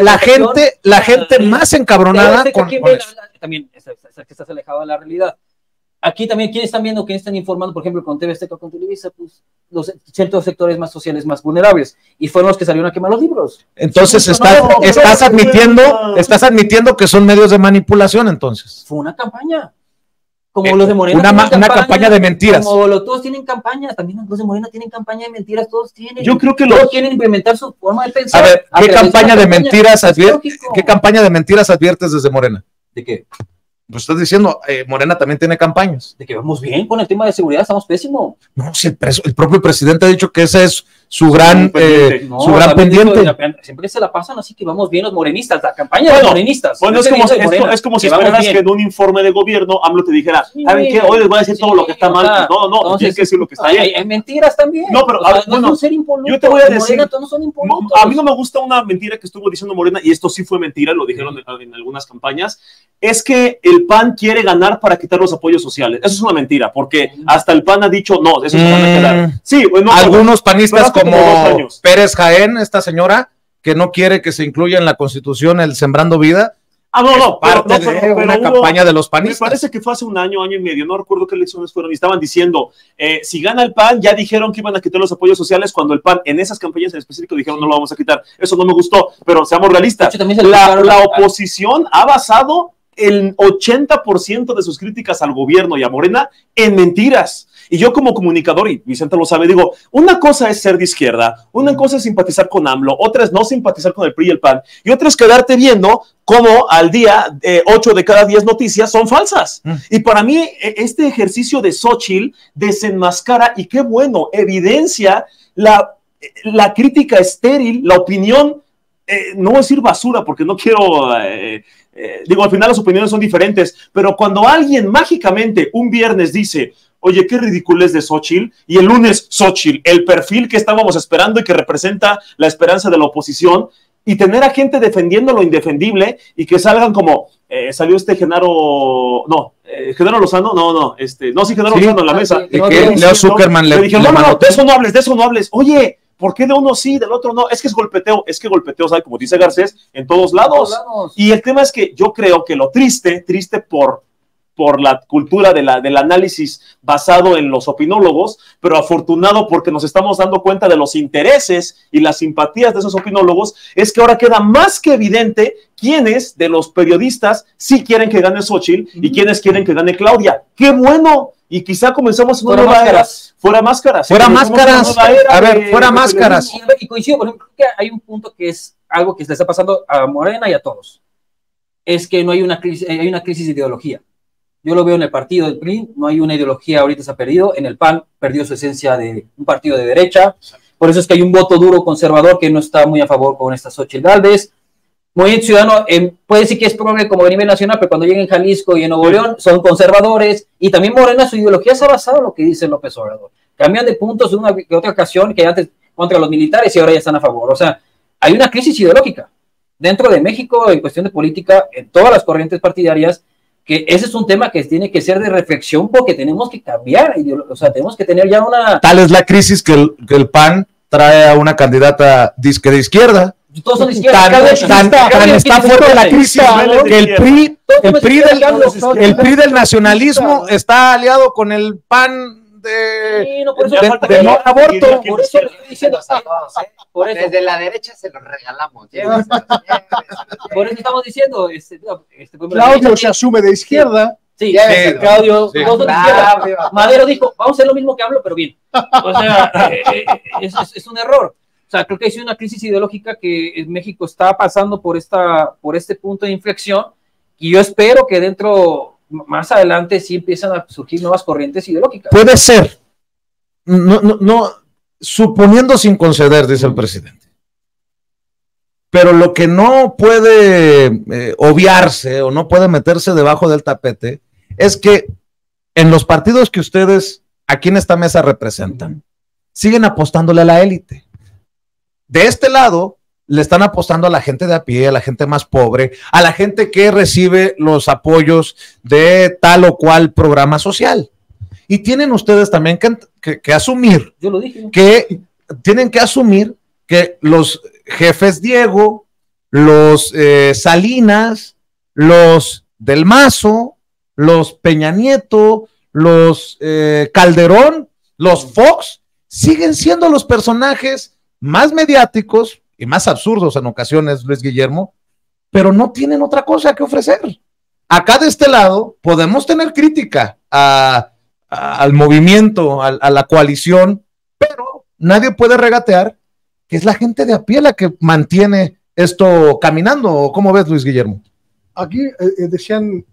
La gente más encabronada con también que estás alejado de la realidad. Aquí también, ¿quiénes están viendo, quiénes están informando, por ejemplo, con TV Azteca, con Televisa? Pues los ciertos sectores más sociales, más vulnerables, y fueron los que salieron a quemar los libros. Entonces, estás admitiendo que son medios de manipulación, entonces. Fue una campaña. Como los de Morena. Una campaña de mentiras. Como todos tienen campañas, también los de Morena tienen campaña de mentiras, todos tienen. Yo creo que todos quieren implementar su forma de pensar. A ver, ¿qué campaña de mentiras adviertes desde Morena? ¿De qué? Pues estás diciendo, Morena también tiene campañas. De que vamos bien con el tema de seguridad, estamos pésimo. No, si el propio presidente ha dicho que ese es su gran pendiente. Siempre se la pasan así que vamos bien los morenistas, la campaña de morenistas. Bueno, es como si esperas que en un informe de gobierno AMLO te dijera, ¿saben qué? Hoy les voy a decir todo lo que está mal. No, tienes que decir lo que está bien. Hay mentiras también. No, pero bueno, yo te voy a decir, a mí no me gusta una mentira que estuvo diciendo Morena, y esto sí fue mentira, lo dijeron en algunas campañas, es que el PAN quiere ganar para quitar los apoyos sociales. Eso es una mentira, porque hasta el PAN ha dicho, no, eso se van a quedar. Sí, bueno, algunos panistas como Pérez Jaén, esta señora, que no quiere que se incluya en la Constitución el Sembrando Vida. Pero una campaña de los panistas. Me parece que fue hace un año y medio, no recuerdo qué elecciones fueron, y estaban diciendo, si gana el PAN, ya dijeron que iban a quitar los apoyos sociales, cuando el PAN en esas campañas en específico dijeron no lo vamos a quitar. Eso no me gustó, pero seamos realistas. La oposición ha basado el 80% de sus críticas al gobierno y a Morena en mentiras. Y yo como comunicador, y Vicente lo sabe, digo, una cosa es ser de izquierda, una cosa es simpatizar con AMLO, otra es no simpatizar con el PRI y el PAN, y otra es quedarte viendo cómo al día 8 de cada 10 noticias son falsas. Y para mí este ejercicio de Xóchitl desenmascara, y qué bueno, evidencia la crítica estéril, la opinión, no voy a decir basura porque no quiero... digo, al final las opiniones son diferentes, pero cuando alguien mágicamente un viernes dice, oye, qué ridiculez de Xóchitl, y el lunes Xóchitl, el perfil que estábamos esperando y que representa la esperanza de la oposición, y tener a gente defendiendo lo indefendible y que salgan como, salió Genaro Lozano, Genaro Lozano en la mesa. Leo Zuckerman le dijo, no, de eso no hables. Oye, ¿por qué de uno sí, del otro no? Es que golpeteo, ¿sabe? Como dice Garcés, en todos lados. Y el tema es que yo creo que lo triste por la cultura del análisis basado en los opinólogos, pero afortunado porque nos estamos dando cuenta de los intereses y las simpatías de esos opinólogos, es que ahora queda más que evidente quiénes de los periodistas sí quieren que gane Xóchitl y quiénes quieren que gane Claudia. ¡Qué bueno! Y quizá comencemos una nueva era. Fuera máscaras. Fuera máscaras. A ver, fuera máscaras. Y coincido, por ejemplo, que hay un punto que es algo que le está pasando a Morena y a todos. Es que no hay una crisis de ideología. Yo lo veo en el partido del PRI, no hay una ideología, ahorita se ha perdido. En el PAN perdió su esencia de un partido de derecha. Por eso es que hay un voto duro conservador que no está muy a favor con esta Xóchitl Gálvez. Movimiento Ciudadano puede decir que es progre como a nivel nacional, pero cuando llega en Jalisco y en Nuevo León son conservadores. Y también Morena, su ideología se ha basado en lo que dice López Obrador. Cambian de puntos de una que otra ocasión, que antes contra los militares y ahora ya están a favor. O sea, hay una crisis ideológica dentro de México en cuestión de política, en todas las corrientes partidarias, que ese es un tema que tiene que ser de reflexión porque tenemos que cambiar, o sea, tenemos que tener ya una... Tal es la crisis que el PAN trae a una candidata disque de izquierda. Todos son de izquierda. Tan está fuerte la crisis que el PRI del nacionalismo está aliado con el PAN de no aborto. Por eso le estoy diciendo. Desde la derecha se los regalamos. Por eso estamos diciendo. Claudio se asume de izquierda. Sí, Claudio. Madero dijo, vamos a hacer lo mismo que hablo, pero bien. O sea, es un error. O sea, creo que hay una crisis ideológica que México está pasando por este punto de inflexión, y yo espero que más adelante sí empiezan a surgir nuevas corrientes ideológicas. Puede ser. No, suponiendo sin conceder, dice el presidente. Pero lo que no puede obviarse o no puede meterse debajo del tapete es que en los partidos que ustedes aquí en esta mesa representan, siguen apostándole a la élite. De este lado, le están apostando a la gente de a pie, a la gente más pobre, a la gente que recibe los apoyos de tal o cual programa social. Y tienen ustedes también que asumir, Yo lo dije. que tienen que asumir que los jefes Diego, los Salinas, los Del Mazo, los Peña Nieto, los Calderón, los Fox, siguen siendo los personajes más mediáticos y más absurdos en ocasiones, Luis Guillermo, pero no tienen otra cosa que ofrecer. Acá de este lado podemos tener crítica al movimiento, a la coalición, pero nadie puede regatear que es la gente de a pie la que mantiene esto caminando. ¿Cómo ves, Luis Guillermo? Aquí decían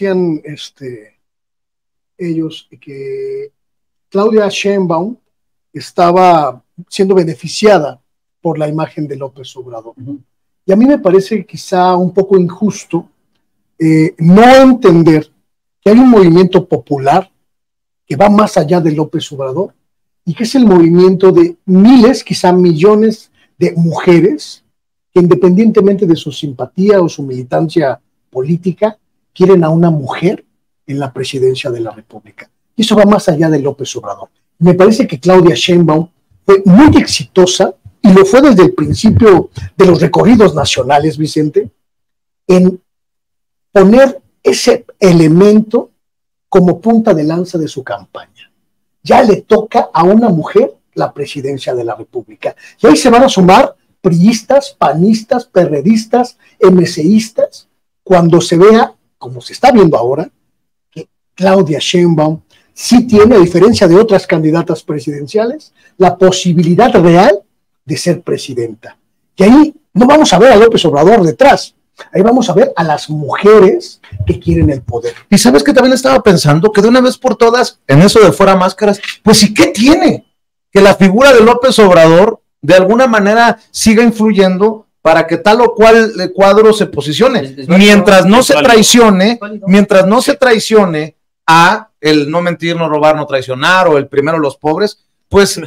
ellos que Claudia Sheinbaum estaba siendo beneficiada por la imagen de López Obrador. Y a mí me parece quizá un poco injusto no entender que hay un movimiento popular que va más allá de López Obrador y que es el movimiento de miles, quizá millones de mujeres que independientemente de su simpatía o su militancia política, quieren a una mujer en la presidencia de la República. Y eso va más allá de López Obrador. Me parece que Claudia Sheinbaum fue muy exitosa, y lo fue desde el principio de los recorridos nacionales, Vicente, en poner ese elemento como punta de lanza de su campaña. Ya le toca a una mujer la presidencia de la República. Y ahí se van a sumar priistas, panistas, perredistas, MCistas, cuando se vea, como se está viendo ahora, que Claudia Sheinbaum sí tiene, a diferencia de otras candidatas presidenciales, la posibilidad real de ser presidenta. Y ahí no vamos a ver a López Obrador detrás, ahí vamos a ver a las mujeres que quieren el poder. Y sabes que también estaba pensando que de una vez por todas, en eso de fuera máscaras, pues ¿y qué tiene? Que la figura de López Obrador de alguna manera siga influyendo para que tal o cual cuadro se posicione, mientras no se traicione a el no mentir, no robar, no traicionar, o el primero los pobres, pues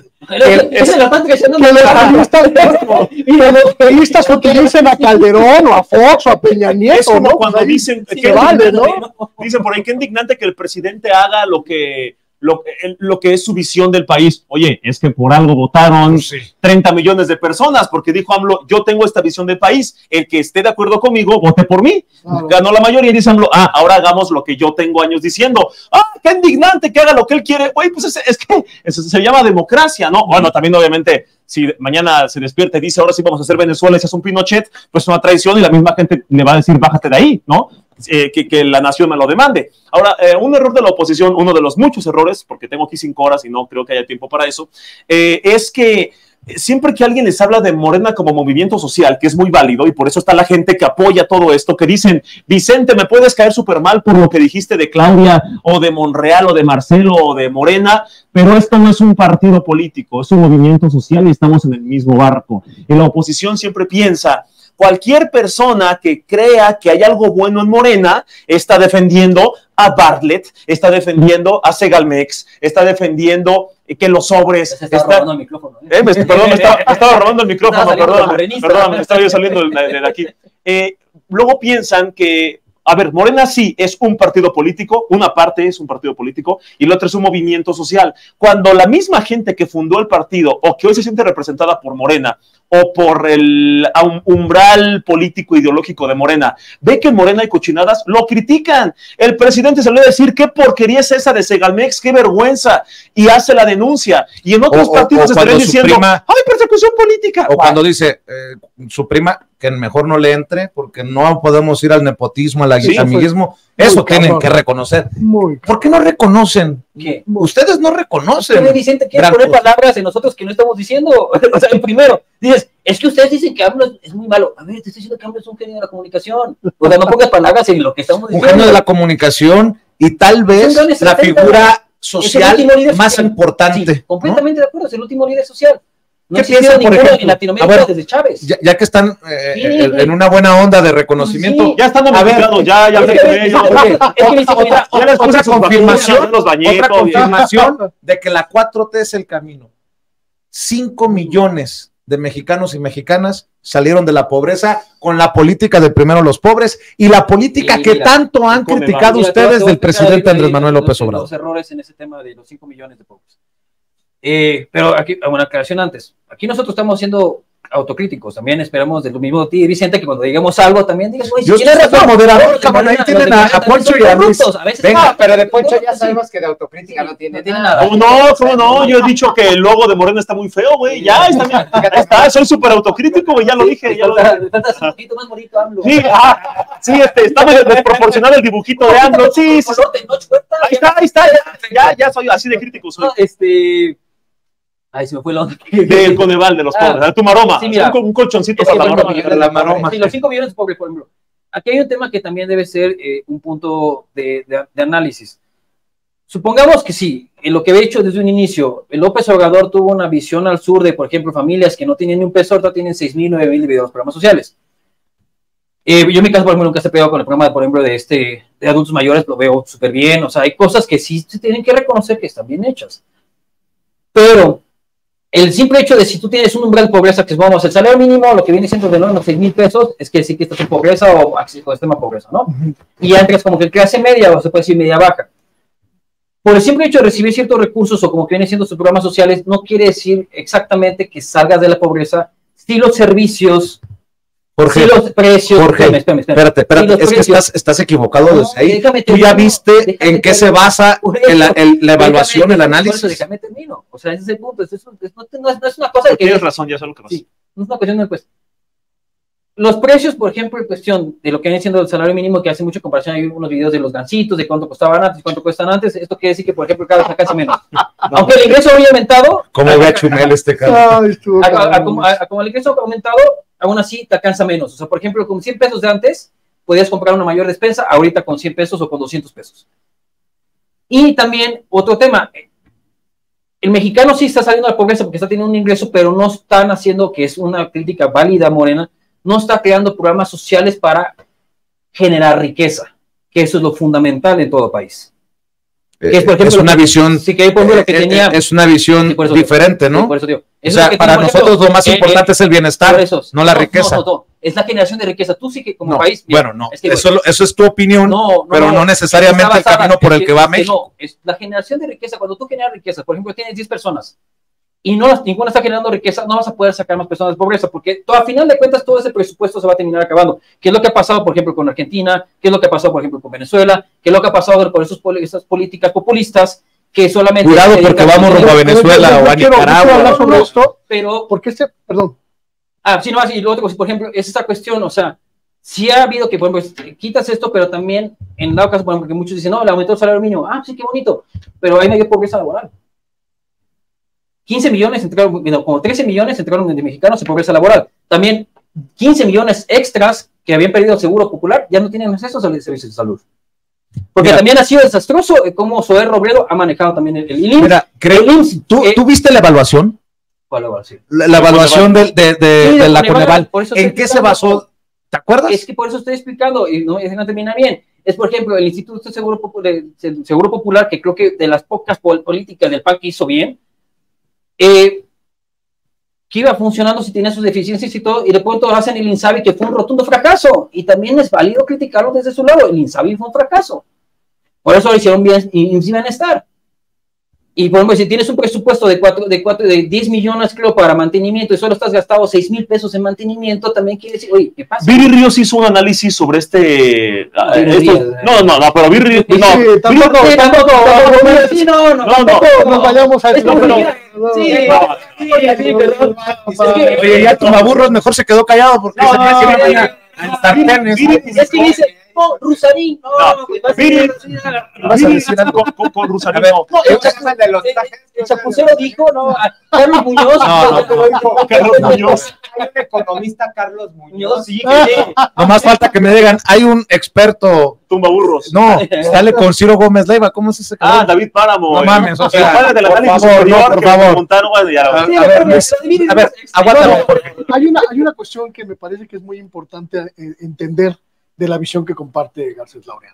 los periodistas utilicen a Calderón o a Fox o a Peña Nieto, es como ¿no? cuando Pues dicen que vale, ¿no? Dicen por ahí que indignante que el presidente haga lo que es su visión del país. Oye, es que por algo votaron 30 millones de personas, porque dijo AMLO, yo tengo esta visión del país, el que esté de acuerdo conmigo, vote por mí. Claro. Ganó la mayoría y dice AMLO, ahora hagamos lo que yo tengo años diciendo. Qué indignante que haga lo que él quiere. Oye, pues es que eso se llama democracia, ¿no? Bueno, también obviamente, si mañana se despierta y dice, ahora sí vamos a hacer Venezuela y se hace un Pinochet, pues es una traición y la misma gente le va a decir, bájate de ahí, ¿no? Que la nación me lo demande. Ahora, un error de la oposición, uno de los muchos errores, porque tengo aquí 5 horas y no creo que haya tiempo para eso, es que siempre que alguien les habla de Morena como movimiento social, que es muy válido, y por eso está la gente que apoya todo esto, que dicen, Vicente, me puedes caer súper mal por lo que dijiste de Claudia, o de Monreal, o de Marcelo, o de Morena, pero esto no es un partido político, es un movimiento social y estamos en el mismo barco. Y la oposición siempre piensa, cualquier persona que crea que hay algo bueno en Morena está defendiendo a Bartlett, está defendiendo a Segalmex, está defendiendo que los sobres... Se está robando el micrófono. Perdón, me estaba robando el micrófono, perdóname, estaba yo saliendo de aquí. Luego piensan que, a ver, Morena sí es un partido político, una parte es un partido político y la otra es un movimiento social. Cuando la misma gente que fundó el partido o que hoy se siente representada por Morena o por el umbral político ideológico de Morena, ve que en Morena hay cochinadas, lo critican. El presidente salió a decir, qué porquería es esa de Segalmex, qué vergüenza, y hace la denuncia. Y en otros partidos estarían diciendo, ¡ay, persecución política! O cuando dice, su prima, que mejor no le entre, porque no podemos ir al nepotismo, al amiguismo. Eso tienen que reconocer. ¿Por qué no reconocen? ¿Qué? Ustedes no reconocen. Pero Vicente quiere poner palabras en nosotros que no estamos diciendo. O sea, primero, dices, es que ustedes dicen que AMLO es muy malo. A ver, te estoy diciendo que AMLO es un genio de la comunicación. O sea, no pongas palabras en lo que estamos diciendo. Un genio de la comunicación y tal vez la figura social más importante. Sí, completamente de acuerdo, es el último líder social. No ¿qué piensan, por ejemplo, en Latinoamérica desde Chávez? Ya que están en una buena onda de reconocimiento. Sí. Ya están domesticados, ya otra confirmación de que la 4T es el camino. 5 millones de mexicanos y mexicanas salieron de la pobreza con la política de primero los pobres y la política que tanto han criticado ustedes del presidente Andrés Manuel López Obrador. Los errores en ese tema de los 5 millones de pobres. Pero aquí, una aclaración antes. Aquí nosotros estamos siendo autocríticos. También esperamos de lo mismo de ti, Vicente, que cuando digamos algo también digas, yo estoy razón, moderador, cabrón, ahí tienen a Poncho y a Luis. Venga, pero de Poncho ya sabemos que de autocrítica no tiene nada. ¿Cómo no? Yo he dicho que el logo de Morena está muy feo, güey. Ya está, soy súper autocrítico, güey, ya lo dije. Estás un poquito más bonito, AMLO. Sí, está muy desproporcionado el dibujito de AMLO. Sí. Ahí está, ya soy así de crítico. Ahí se me fue la onda. Del Coneval de los pobres, tu maroma. Sí, mira, un colchoncito para la maroma. Sí, los 5 millones de pobres, por ejemplo. Aquí hay un tema que también debe ser un punto de análisis. Supongamos que sí, en lo que he hecho desde un inicio, el López Obrador tuvo una visión al sur de, por ejemplo, familias que no tienen ni un peso, ahorita tienen 6,000, 9,000 de programas sociales. Yo en mi caso, por ejemplo, nunca se he pegado con el programa, por ejemplo, de adultos mayores, lo veo súper bien. O sea, hay cosas que sí se tienen que reconocer que están bien hechas. Pero el simple hecho de si tú tienes un umbral de pobreza, que es, vamos, el salario mínimo, lo que viene siendo de unos 6,000 pesos, es que sí que estás en pobreza o extrema pobreza, ¿no? Y ya entras como que clase media, o se puede decir media baja. Por el simple hecho de recibir ciertos recursos o como que vienen siendo sus programas sociales, no quiere decir exactamente que salgas de la pobreza si los servicios, Jorge, si los precios... Jorge, espérate, es que estás equivocado desde ahí. Tú ya viste en qué se basa la evaluación, el análisis. Déjame termino. O sea, ese es el punto. No es una cosa de que... Tienes razón, ya sé lo que pasa. Sí, no es una cuestión de pues. Los precios, por ejemplo, en cuestión de lo que viene siendo el salario mínimo, que hace mucha comparación, hay unos videos de los gansitos, de cuánto costaban antes, cuánto cuestan antes, esto quiere decir que, por ejemplo, cada vez casi menos. Aunque el ingreso había aumentado... ¿Cómo ve a Chumel cabrón? Como el ingreso ha aumentado, aún así te alcanza menos. O sea, por ejemplo, con 100 pesos de antes, podías comprar una mayor despensa, ahorita con 100 pesos o con 200 pesos. Y también, otro tema, el mexicano sí está saliendo de la pobreza porque está teniendo un ingreso, pero no están haciendo, que es una crítica válida, Morena, no está creando programas sociales para generar riqueza, que eso es lo fundamental en todo país. Que es, por ejemplo, es una visión, sí, que por ejemplo, lo que tenía, es una visión diferente, ¿no? Por eso, tío. O sea, para nosotros lo más importante es el bienestar, no la riqueza. No, es la generación de riqueza. Tú sí que como país... Bueno, no, eso es tu opinión, pero no necesariamente el camino por el que va México. No, es la generación de riqueza. Cuando tú generas riqueza, por ejemplo, tienes 10 personas y ninguna está generando riqueza, no vas a poder sacar más personas de pobreza, porque a final de cuentas todo ese presupuesto se va a terminar acabando. ¿Qué es lo que ha pasado, por ejemplo, con Argentina? ¿Qué es lo que ha pasado, por ejemplo, con Venezuela? ¿Qué es lo que ha pasado por esas políticas populistas que solamente... Cuidado porque vamos rumbo a Venezuela o a Nicaragua. Sobre esto, pero... porque perdón. Sí, no, y lo otro, por ejemplo, es esta cuestión, o sea, sí ha habido que, por ejemplo, quitas esto, pero también, en dado caso, por ejemplo, que muchos dicen, no, le aumentó el salario mínimo. Sí, qué bonito, pero hay mayor pobreza laboral. 15 millones entraron, como 13 millones entraron de mexicanos en pobreza laboral. También 15 millones extras que habían perdido el seguro popular ya no tienen acceso a los servicios de salud. Porque también ha sido desastroso cómo Zoé Robledo ha manejado también el IMSS. Mira, ¿tú viste la evaluación? ¿Cuál evaluación? La evaluación de la Coneval. ¿En qué se basó? ¿Te acuerdas? Es que por eso estoy explicando y no termina bien. Es, por ejemplo, el Instituto de Seguro Popular, que creo que de las pocas políticas del PAN que hizo bien, que iba funcionando si tenía sus deficiencias y todo, y de pronto hacen el INSABI, que fue un rotundo fracaso, y también es válido criticarlo desde su lado. El INSABI fue un fracaso, por eso lo hicieron bien y sin estar. Y por ejemplo, si tienes un presupuesto de 10 millones, creo, para mantenimiento, y solo estás gastado 6,000 pesos en mantenimiento, también quiere decir, oye, ¿qué pasa? Viri Ríos hizo un análisis sobre No, pero Viri Ríos... Tampoco nos vayamos a eso. Oye, ya Tumaburros mejor se quedó callado porque es que dice... Rusarín, vas a decir algo con Rusarín. El chapucero dijo, Carlos Muñoz. Carlos Muñoz. Hay un economista, Carlos Muñoz. Nomás falta que me digan, hay un experto. Tumbaburros. No, sale con Ciro Gómez Leiva, ¿cómo es ese cabrón? David Páramo. No mames, o sea, padre del análisis superior, por favor. A ver, aguántame. Hay una cuestión que me parece que es muy importante entender de la visión que comparte Garcés Laureano.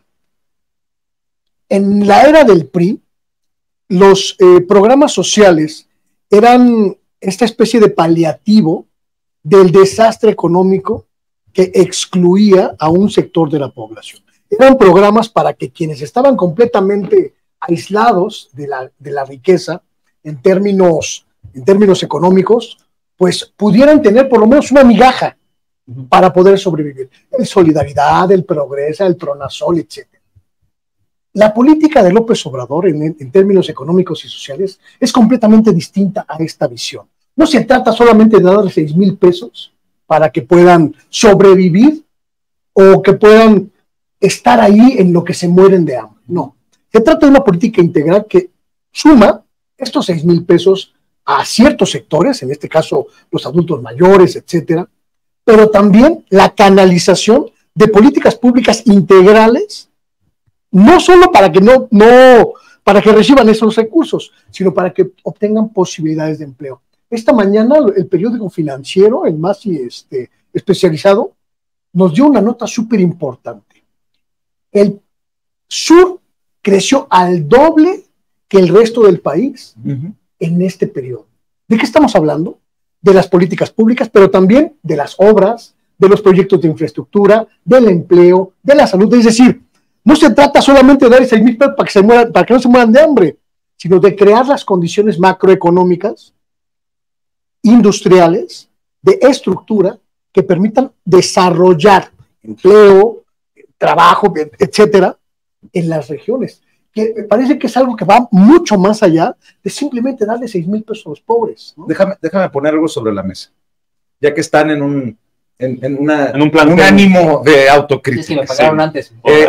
En la era del PRI, los programas sociales eran esta especie de paliativo del desastre económico que excluía a un sector de la población. Eran programas para que quienes estaban completamente aislados de la riqueza en términos económicos, pues pudieran tener por lo menos una migaja para poder sobrevivir. El Solidaridad, el Progresa, el Pronasol, etc. La política de López Obrador en términos económicos y sociales es completamente distinta a esta visión. No se trata solamente de darles 6,000 pesos para que puedan sobrevivir o que puedan estar ahí en lo que se mueren de hambre. No. Se trata de una política integral que suma estos 6,000 pesos a ciertos sectores, en este caso los adultos mayores, etcétera, pero también la canalización de políticas públicas integrales, no solo para que para que reciban esos recursos, sino para que obtengan posibilidades de empleo. Esta mañana el periódico financiero, el más especializado, nos dio una nota súper importante. El sur creció al doble que el resto del país en este periodo. ¿De qué estamos hablando? De las políticas públicas, pero también de las obras, de los proyectos de infraestructura, del empleo, de la salud. Es decir, no se trata solamente de dar 6,000 pesos para que no se mueran de hambre, sino de crear las condiciones macroeconómicas, industriales, de estructura, que permitan desarrollar empleo, trabajo, etcétera, en las regiones. Que me parece que es algo que va mucho más allá de simplemente darle 6,000 pesos a los pobres, ¿no? Déjame poner algo sobre la mesa, ya que están en un plan ánimo de autocrítica. Sí, me pagaron antes.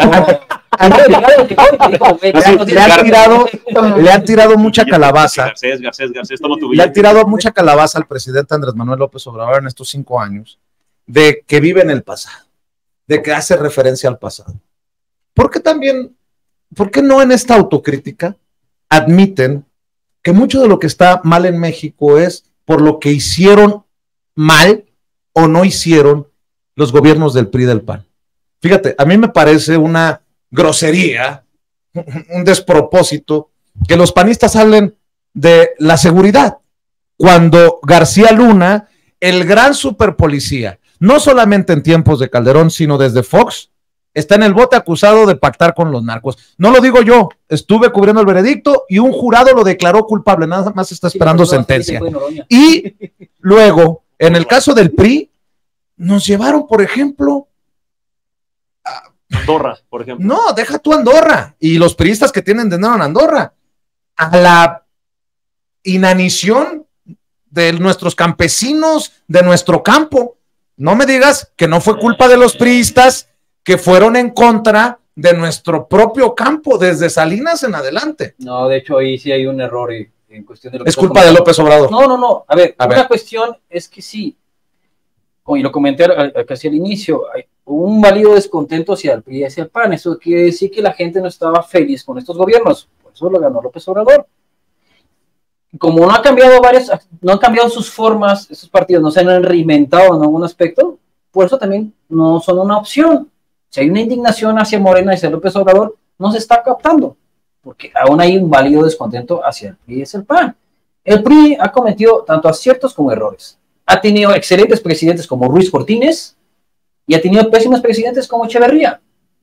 Le han tirado mucha calabaza. Garcés, toma tu Le han tirado mucha calabaza al presidente Andrés Manuel López Obrador en estos 5 años, de que vive en el pasado, de que hace referencia al pasado. ¿Por qué no en esta autocrítica admiten que mucho de lo que está mal en México es por lo que hicieron mal o no hicieron los gobiernos del PRI y del PAN? Fíjate, a mí me parece una grosería, un despropósito, que los panistas hablen de la seguridad, cuando García Luna, el gran superpolicía, no solamente en tiempos de Calderón, sino desde Fox, está en el bote acusado de pactar con los narcos. No lo digo yo, estuve cubriendo el veredicto y un jurado lo declaró culpable, nada más está esperando sentencia. Y luego, en el caso del PRI, nos llevaron, por ejemplo, Andorra, por ejemplo. No, deja tú Andorra y los priistas que tienen dinero en Andorra, a la inanición de nuestros campesinos, de nuestro campo. No me digas que no fue culpa de los priistas que fueron en contra de nuestro propio campo desde Salinas en adelante. No, de hecho ahí sí hay un error en cuestión de lo que es culpa de López Obrador. No. A ver, una cuestión es que sí, y lo comenté casi al inicio, hay un válido descontento hacia el PRI y hacia el PAN. Eso quiere decir que la gente no estaba feliz con estos gobiernos, por eso lo ganó López Obrador. Como no han cambiado sus formas, esos partidos no se han reinventado en algún aspecto, por eso también no son una opción. Si hay una indignación hacia Morena y hacia López Obrador, no se está captando, porque aún hay un válido descontento hacia el PRI y hacia el PAN. El PRI ha cometido tanto aciertos como errores. Ha tenido excelentes presidentes como Ruiz Cortines y ha tenido pésimos presidentes como Echeverría.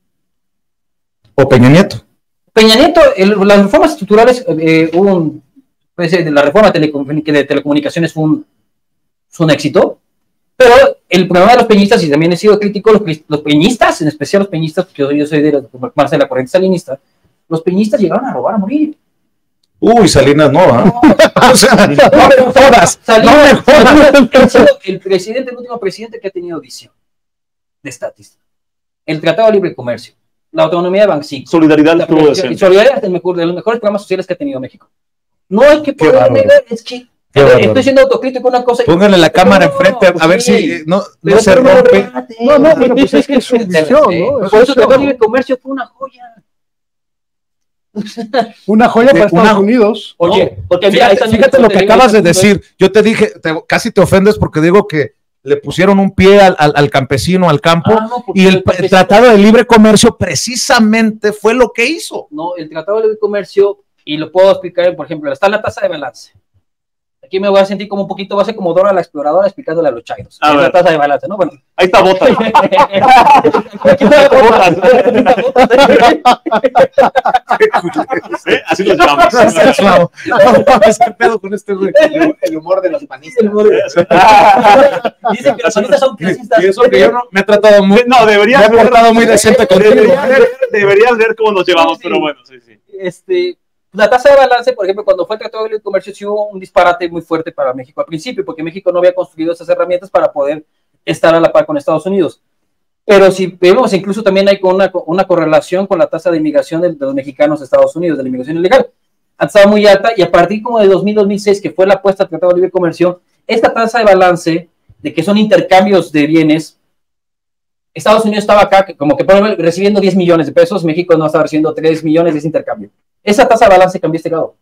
O Peña Nieto. Las reformas estructurales, la reforma de telecomunicaciones fue un éxito, pero el problema de los peñistas, y también he sido crítico, los peñistas, en especial los peñistas, porque yo soy más de la corriente salinista, los peñistas llegaron a robar a morir. Uy, Salinas no, ¿eh? O sea, no me jodas. El último presidente que ha tenido visión de estatista. El Tratado de Libre Comercio, la autonomía de Banxico. Solidaridad estuvo decente. Solidaridad es de los mejores programas sociales que ha tenido México. No hay que poder negar, es que estoy siendo autocrítico una cosa. Pónganle la cámara enfrente a ver si no se rompe. Pero pues es que es su visión, ¿no? Por eso el Tratado de Libre Comercio fue una joya. Una joya para Estados Unidos. Oye, porque fíjate lo que acabas de decir. Yo te dije, casi te ofendes porque digo que le pusieron un pie al campesino, al campo, y el Tratado de Libre Comercio precisamente fue lo que hizo. No, el Tratado de Libre Comercio, y lo puedo explicar, por ejemplo, está la tasa de balance. Aquí me voy a sentir como un poquito, va a ser como Dora la exploradora explicándole a los chairos. A Es ver. la tasa de balance, ¿no? Bueno. Ahí está Bota. Así lo llamamos. ¿Qué pedo con este güey? El humor de los panistas. Dicen que los panistas son clasistas. Y eso que yo no me he tratado muy, No, me deberías he portado muy decente contigo. deberías ver cómo nos llevamos, Sí. pero bueno, sí. La tasa de balance, por ejemplo, cuando fue el Tratado de Libre Comercio, sí hubo un disparate muy fuerte para México al principio, porque México no había construido esas herramientas para poder estar a la par con Estados Unidos. Pero si vemos, incluso también hay una correlación con la tasa de inmigración de los mexicanos a Estados Unidos, de la inmigración ilegal. Antes estaba muy alta y a partir como de 2000-2006, que fue la apuesta al Tratado de Libre Comercio, esta tasa de balance, de que son intercambios de bienes, Estados Unidos estaba acá como que recibiendo 10 millones de pesos, México no estaba recibiendo 3 millones de ese intercambio. Esa tasa de balance cambió este grado.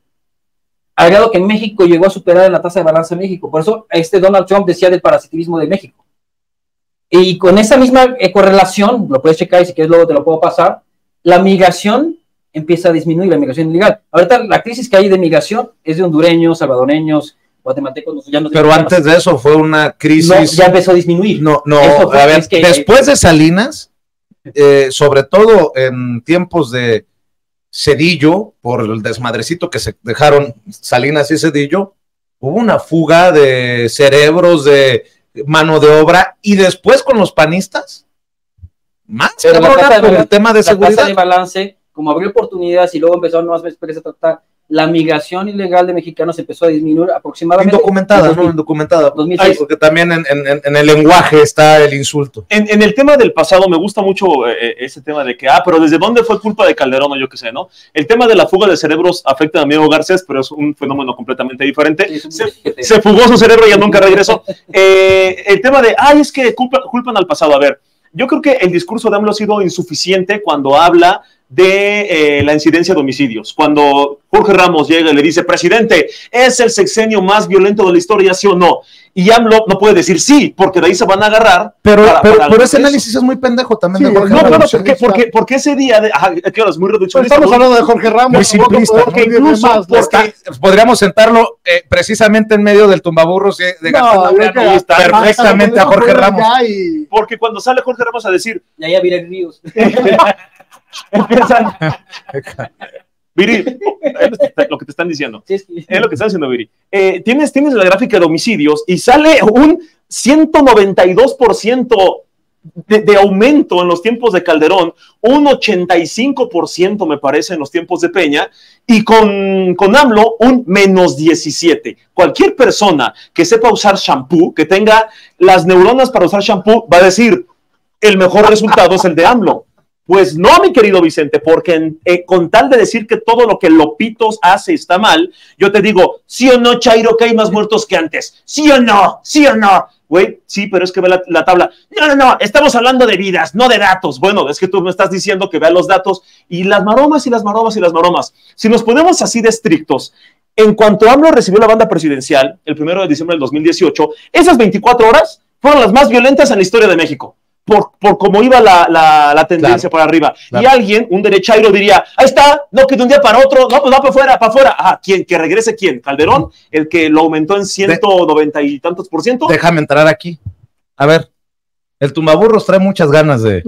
Al grado que México llegó a superar en la tasa de balance de México. Por eso Donald Trump decía del parasitismo de México. Y con esa misma correlación, lo puedes checar y si quieres luego te lo puedo pasar, la migración empieza a disminuir, la migración ilegal. Ahorita la crisis que hay de migración es de hondureños, salvadoreños, guatemaltecos. Ya no Pero antes de eso fue una crisis. no, ya empezó a disminuir. No, Eso fue- a ver, es que- después de Salinas, sobre todo en tiempos de Cedillo, por el desmadrecito que se dejaron Salinas y Cedillo, hubo una fuga de cerebros, de mano de obra, y después con los panistas, más Pero cabrona por el tema de la tasa seguridad. de balance, como abrió oportunidades y luego empezaron nuevas veces a tratar, la migración ilegal de mexicanos empezó a disminuir aproximadamente. Indocumentada, en ¿no? Indocumentada. 2006. Ay, porque también en el lenguaje está el insulto. En el tema del pasado me gusta mucho ese tema de que, pero ¿desde dónde fue culpa de Calderón o yo qué sé, no? El tema de la fuga de cerebros afecta a mi amigo Garcés, pero es un fenómeno completamente diferente. Sí, es un- Se fugó su cerebro y ya nunca regresó. El tema de, es que culpan al pasado. A ver, yo creo que el discurso de AMLO ha sido insuficiente cuando habla de la incidencia de homicidios. Cuando Jorge Ramos llega y le dice, presidente, ¿es el sexenio más violento de la historia, sí o no? Y AMLO no puede decir sí, porque de ahí se van a agarrar. Pero ese eso. análisis es muy pendejo también Sí, de Jorge No, Ramos. claro, porque ese día, claro, es muy Pero reduccionista. estamos hablando de Jorge Ramos. Muy tampoco simplista, podemos porque decir incluso más, ¿no? podríamos sentarlo precisamente en medio del tumbaburros de Gastón Laureano, creo y está perfectamente a Jorge Ramos. Porque cuando sale Jorge Ramos a decir, Y ahí había ríos. empiezan, Viri, es lo que te están diciendo. Sí, sí. Es lo que está diciendo Viri. Tienes la gráfica de homicidios y sale un 192% de aumento en los tiempos de Calderón, un 85% me parece en los tiempos de Peña, y con AMLO un menos 17%. Cualquier persona que sepa usar shampoo, que tenga las neuronas para usar shampoo, va a decir, el mejor resultado es el de AMLO. Pues no, mi querido Vicente, porque con tal de decir que todo lo que Lopitos hace está mal, yo te digo, ¿sí o no, Chairo, que hay más muertos que antes? ¿Sí o no? ¿Sí o no? Güey, sí, pero es que ve la tabla. No, estamos hablando de vidas, no de datos. Bueno, es que tú me estás diciendo que vea los datos y las maromas y las maromas y las maromas. Si nos ponemos así de estrictos, en cuanto AMLO recibió la banda presidencial, el 1 de diciembre del 2018, esas 24 horas fueron las más violentas en la historia de México. Por cómo iba la tendencia para arriba. Claro. Y alguien, un derechairo, diría, ahí está, no, que de un día para otro, no, pues va para afuera, para afuera. ¿Quién? ¿Que regrese quién? ¿Calderón? El que lo aumentó en 190 y tantos %. Déjame entrar aquí. A ver, el tumbaburros trae muchas ganas de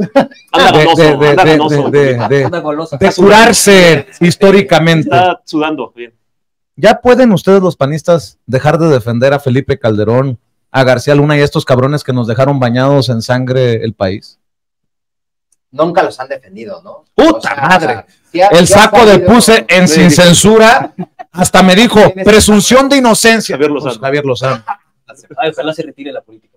Una golosa. curarse históricamente. Está sudando, bien. ¿Ya pueden ustedes los panistas dejar de defender a Felipe Calderón, a García Luna y a estos cabrones que nos dejaron bañados en sangre el país? Nunca los han defendido, ¿no? ¡Puta madre! Ya El saco de Puse en Sí. Sin Censura hasta me dijo, Tienes- presunción de inocencia. Javier Lozano. Pues, Javier Lozano. Ay, ojalá se retire la política.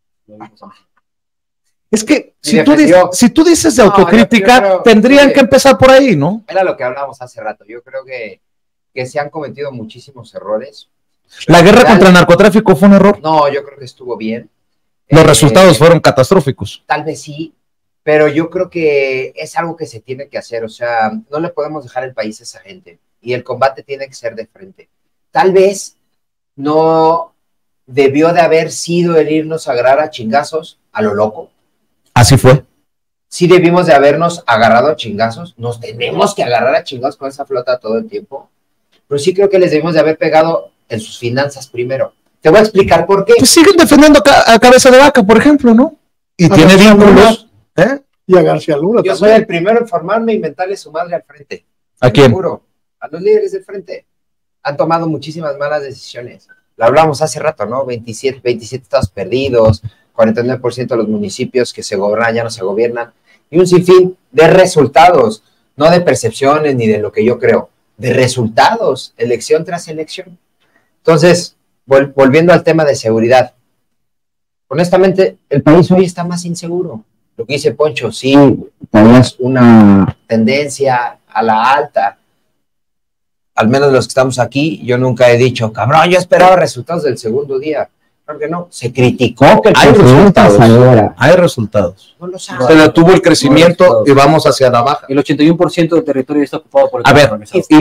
Es que Y si tú dices de No, autocrítica, yo creo tendrían que- que empezar por ahí, ¿no? Era lo que hablábamos hace rato. Yo creo que se han cometido muchísimos errores. La guerra contra el narcotráfico fue un error. No, yo creo que estuvo bien. Los resultados fueron catastróficos. Tal vez sí, pero yo creo que es algo que se tiene que hacer. O sea, no le podemos dejar el país a esa gente. Y el combate tiene que ser de frente. Tal vez no debió de haber sido el irnos a agarrar a chingazos a lo loco. Así fue. Sí debimos de habernos agarrado a chingazos. Nos tenemos que agarrar a chingazos con esa flota todo el tiempo. Pero sí creo que les debimos de haber pegado en sus finanzas primero. Te voy a explicar por qué. Pues siguen defendiendo a Cabeza de Vaca, por ejemplo, ¿no? Y tiene vínculos. Y a García Luna. Yo soy el primero en formarme y inventarle su madre al frente. ¿A quién? Seguro. A los líderes del frente. Han tomado muchísimas malas decisiones. Lo hablamos hace rato, ¿no? 27 estados perdidos, 49% de los municipios que se gobiernan ya no se gobiernan, y un sinfín de resultados, no de percepciones ni de lo que yo creo, de resultados, elección tras elección. Entonces, volviendo al tema de seguridad, honestamente, el país hoy está más inseguro. Lo que dice Poncho, sí, tenemos una tendencia a la alta. Al menos los que estamos aquí, yo nunca he dicho, cabrón, yo esperaba resultados del segundo día. Claro que no, se criticó que hay resultados. Hay resultados. No lo sabe. Se detuvo el crecimiento y vamos hacia la baja. El 81% del territorio está ocupado por el A ver, y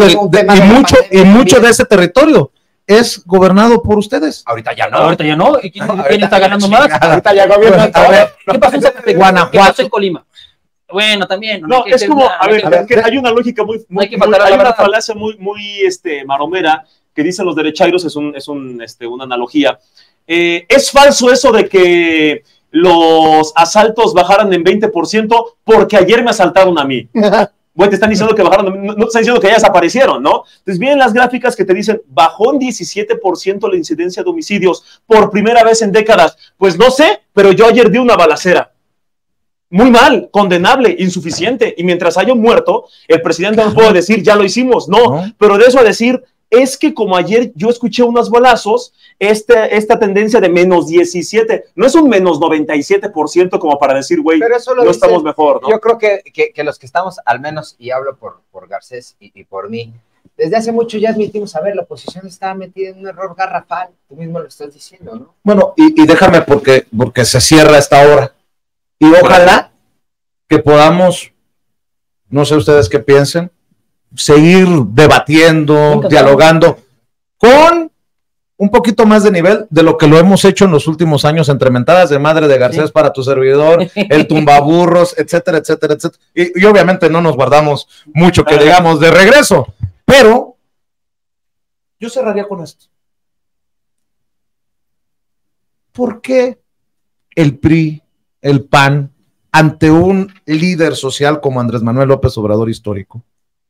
mucho de ese territorio es gobernado por ustedes. Ahorita ya no. Ahorita ya no. ¿Y quién está ganando más? Ahorita ya gobiernan todo. ¿Qué pasó en Zacatecas? ¿Qué pasó en Colima? Bueno, también. No, es como, a ver, que hay una lógica muy hay una falacia muy maromera que dicen los derechairos, es una analogía. Es falso eso de que los asaltos bajaran en 20% porque ayer me asaltaron a mí. Bueno, te están diciendo que bajaron, no te están diciendo que ya desaparecieron, ¿no? Entonces vienen las gráficas que te dicen, bajó en 17% la incidencia de homicidios por primera vez en décadas. Pues no sé, pero yo ayer vi una balacera. Muy mal, condenable, insuficiente. Y mientras haya un muerto, el presidente no puede decir, ya lo hicimos. No, pero de eso a decir, es que como ayer yo escuché unos balazos, esta tendencia de menos 17, no es un menos 97% como para decir, güey, no estamos mejor, ¿no? Yo creo que los que estamos, al menos, y hablo por Garcés y por mí, desde hace mucho ya admitimos, a ver, la oposición estaba metida en un error garrafal, tú mismo lo estás diciendo, ¿no? Bueno, y déjame porque se cierra esta hora. Y ojalá que podamos, no sé ustedes qué piensen, seguir debatiendo, dialogando con un poquito más de nivel de lo que lo hemos hecho en los últimos años entre mentadas de madre de Garcés para tu servidor, el tumbaburros, etcétera, etcétera, etcétera. Y obviamente no nos guardamos mucho que digamos de regreso, pero yo cerraría con esto. ¿Por qué el PRI, el PAN, ante un líder social como Andrés Manuel López Obrador histórico,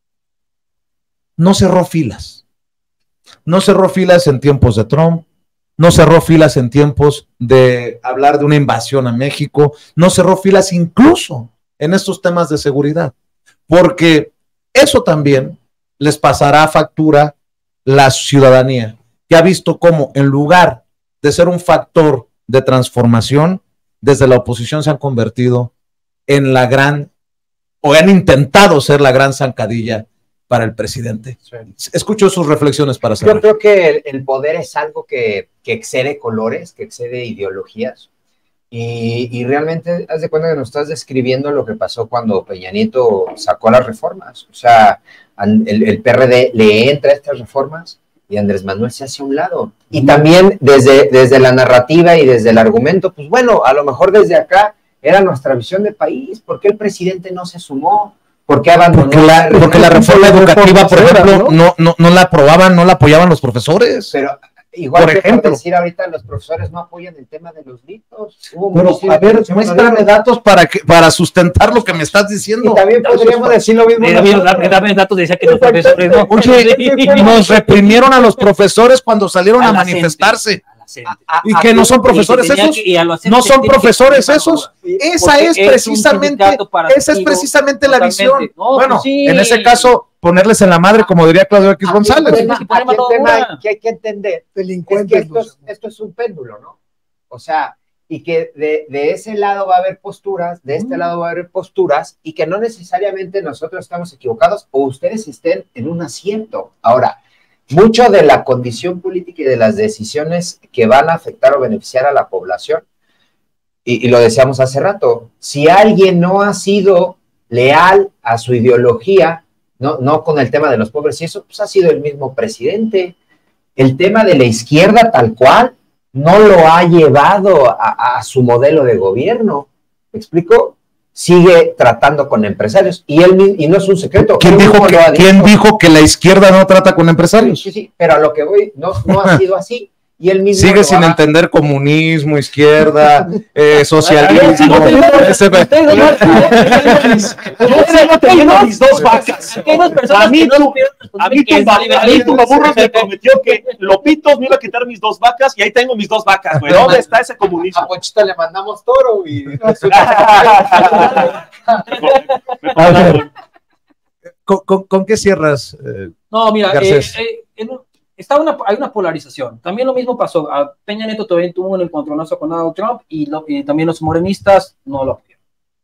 no cerró filas? No cerró filas en tiempos de Trump, no cerró filas en tiempos de hablar de una invasión a México, no cerró filas incluso en estos temas de seguridad, porque eso también les pasará factura la ciudadanía, que ha visto cómo en lugar de ser un factor de transformación, desde la oposición se han convertido en la gran, o han intentado ser la gran zancadilla para el presidente. Sí. Escucho sus reflexiones para cerrar. Yo creo que el poder es algo que excede colores, que excede ideologías, y realmente haz de cuenta que nos estás describiendo lo que pasó cuando Peña Nieto sacó las reformas. O sea, el PRD le entra a estas reformas y Andrés Manuel se hace a un lado. Y también desde la narrativa y desde el argumento, pues bueno, a lo mejor desde acá era nuestra visión de país. ¿Por qué el presidente no se sumó? ¿Por qué abandonó? Porque la reforma educativa, por ejemplo, no la aprobaban, no la apoyaban los profesores. Pero igual por ejemplo, decir ahorita, los profesores no apoyan el tema de los litos. Pero, a ver, muéstrame datos para sustentar lo que me estás diciendo. Y también podríamos decir lo mismo. Dame datos, decía que los profesores no. Nos reprimieron a los profesores cuando salieron a manifestarse. Y que no son profesores esos, no son profesores esos. Esa es precisamente la visión. Bueno, en ese caso, ponerles en la madre, como diría Claudio X González. El tema que hay que entender es que esto es un péndulo, ¿no? O sea, y que de ese lado va a haber posturas, de este lado va a haber posturas, y que no necesariamente nosotros estamos equivocados o ustedes estén en un acierto. Ahora, mucho de la condición política y de las decisiones que van a afectar o beneficiar a la población, y lo decíamos hace rato, si alguien no ha sido leal a su ideología, no con el tema de los pobres y eso, pues ha sido el mismo presidente. El tema de la izquierda tal cual no lo ha llevado a su modelo de gobierno. ¿Me explico? sigue tratando con empresarios. Y no es un secreto. ¿Quién dijo que la izquierda no trata con empresarios? Sí, pero a lo que voy, no ha sido así. Y él mismo sigue sin entender comunismo, izquierda, socialismo. Yo tengo mis dos vacas. A mí Tumbaburros me prometió que Lopitos me iba a quitar mis dos vacas y ahí tengo mis dos vacas, güey. ¿Dónde está ese comunismo? A Ponchito le mandamos toro y... ¿Con qué cierras? No, mira, hay una polarización. También lo mismo pasó. A Peña Nieto todavía tuvo un encontronazo con Donald Trump y también los morenistas no lo vieron.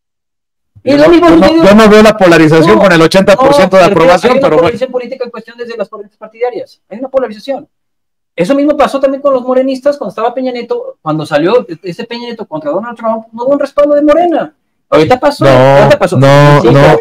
Yo no veo la polarización con el 80% de aprobación, hay una pero polarización política en cuestión desde las corrientes partidarias. Hay una polarización. Eso mismo pasó también con los morenistas cuando estaba Peña Nieto. Cuando salió ese Peña Nieto contra Donald Trump, no hubo un respaldo de Morena. Ahorita pasó. No.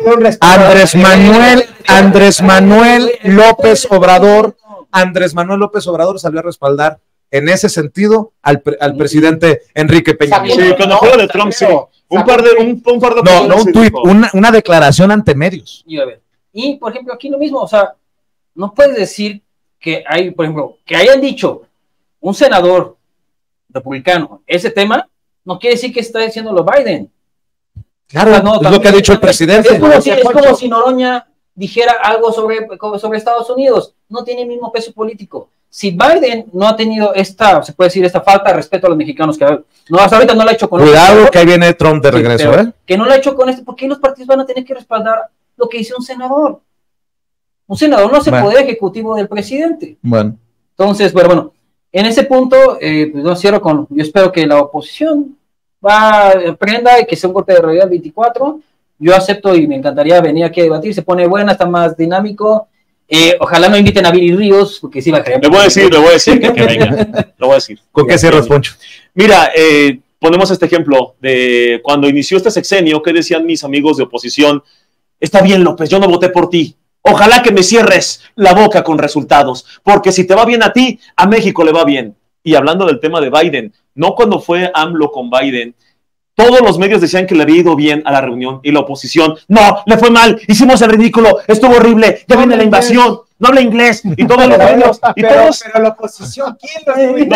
Andrés Manuel López Obrador salió a respaldar en ese sentido al presidente Enrique Peña Nieto. Sí, cuando fue de Trump, sí. Un par de un tuit, una declaración ante medios. Y, por ejemplo, aquí lo mismo, o sea, no puedes decir que hay, por ejemplo, que hayan dicho un senador republicano ese tema, no quiere decir que está diciéndolo Biden. Claro, o sea, no, es lo que ha dicho el presidente. Es como si Noroña dijera algo sobre Estados Unidos. No tiene el mismo peso político. Si Biden no ha tenido esta falta de respeto a los mexicanos, que hasta ahorita no la ha hecho con Cuidado que ahí viene Trump de regreso, que no la ha hecho con ¿por qué los partidos van a tener que respaldar lo que dice un senador? Un senador no es el poder ejecutivo del presidente. Bueno. Entonces, bueno, en ese punto, pues no cierro yo espero que la oposición aprenda y que sea un golpe de realidad el 24. Yo acepto y me encantaría venir aquí a debatir, se pone buena, está más dinámico. Ojalá no inviten a Viri Ríos, porque sí va a caer. Le voy a decir que venga. Lo voy a decir. ¿Con qué cierras, Poncho? Mira, ponemos este ejemplo de cuando inició este sexenio, ¿qué decían mis amigos de oposición? Está bien, López, yo no voté por ti. Ojalá que me cierres la boca con resultados, porque si te va bien a ti, a México le va bien. Y hablando del tema de Biden, no cuando fue AMLO con Biden, todos los medios decían que le había ido bien a la reunión y la oposición, no, le fue mal, hicimos el ridículo, estuvo horrible, ya viene la invasión, no habla inglés, y todos los medios, y todos... Pero la oposición, ¿quién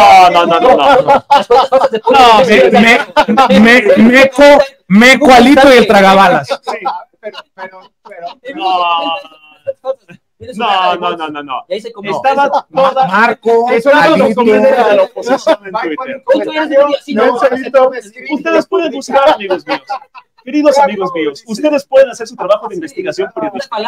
No. Meco, Alito y el tragabalas. No. Estaba toda Marco, Alito, de la oposición en Twitter. Ustedes pueden buscar, amigos míos. Queridos amigos míos, ustedes pueden hacer su trabajo de investigación periodística.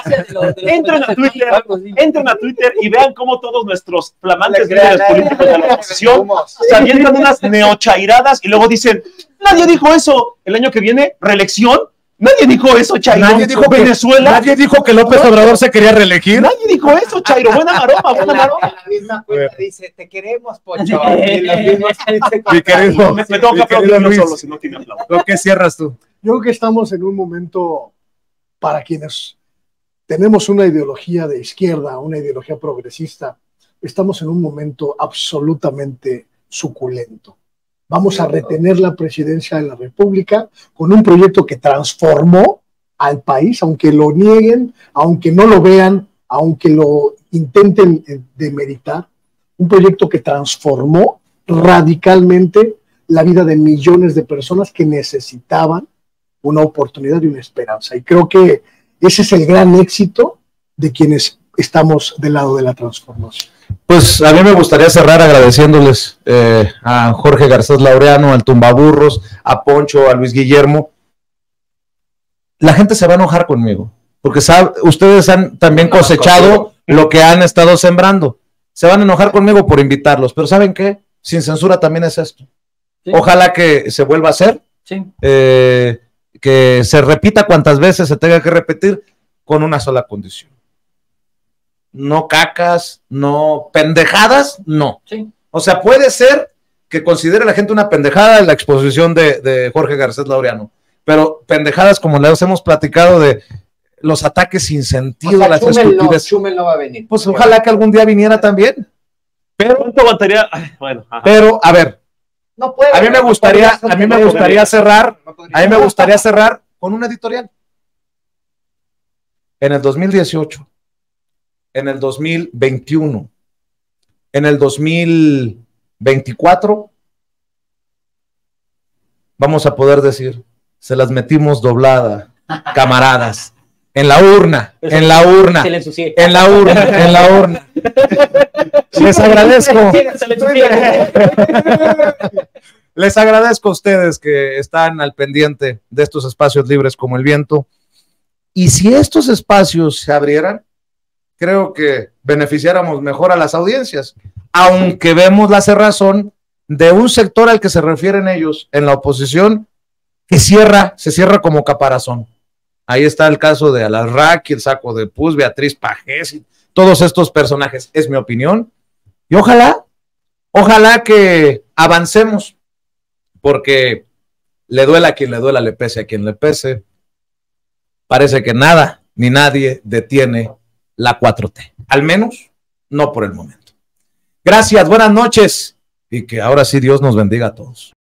Entren a Twitter y vean cómo todos nuestros flamantes líderes políticos de la oposición se avientan unas neochairadas y luego dicen, nadie dijo eso. El año que viene, reelección. Nadie dijo eso, Chairo. Nadie dijo Venezuela. Nadie dijo que López Obrador se quería reelegir. Nadie dijo eso, Chairo. Buena maroma. En la misma cuenta dice, te queremos, Poncho. Y los mismos me tengo que aplaudir solo si no tiene aplauso. ¿Lo que cierras tú? Yo creo que estamos en un momento, para quienes tenemos una ideología de izquierda, una ideología progresista, estamos en un momento absolutamente suculento. Vamos a retener la presidencia de la República con un proyecto que transformó al país, aunque lo nieguen, aunque no lo vean, aunque lo intenten demeritar, un proyecto que transformó radicalmente la vida de millones de personas que necesitaban una oportunidad y una esperanza. Y creo que ese es el gran éxito de quienes estamos del lado de la transformación. Pues a mí me gustaría cerrar agradeciéndoles a Jorge Garcés Laureano, al Tumbaburros, a Poncho, a Luis Guillermo. La gente se va a enojar conmigo, porque ustedes han también cosechado lo que han estado sembrando. Se van a enojar conmigo por invitarlos, pero ¿saben qué? Sin censura también es esto. Sí. Ojalá que se vuelva a hacer, sí. Que se repita cuantas veces se tenga que repetir, con una sola condición. No cacas, no pendejadas, no. Sí. O sea, puede ser que considere la gente una pendejada la exposición de Jorge Garcés Laureano, pero pendejadas como les hemos platicado de los ataques sin sentido, las estupidez. Chumel no va a venir. Pues ojalá que algún día viniera también. Pero, ¿cuánto aguantaría? Bueno, pero a ver, no puede, a mí me gustaría cerrar con una editorial. En el 2018, en el 2021, en el 2024, vamos a poder decir, se las metimos doblada, camaradas, en la urna, en la urna, Se le ensucié. en la urna, en la urna. Les agradezco. Se le ensucié. Les agradezco a ustedes que están al pendiente de estos espacios libres como el viento. Y si estos espacios se abrieran, creo que beneficiáramos mejor a las audiencias, aunque vemos la cerrazón de un sector al que se refieren ellos en la oposición, que se cierra como caparazón. Ahí está el caso de Alarraqui, el Saco de Pus, Beatriz Pajés, y todos estos personajes, es mi opinión. Y ojalá que avancemos, porque le duela a quien le duela, le pese a quien le pese. Parece que nada ni nadie detiene la 4T, al menos no por el momento. Gracias, buenas noches y que ahora sí Dios nos bendiga a todos.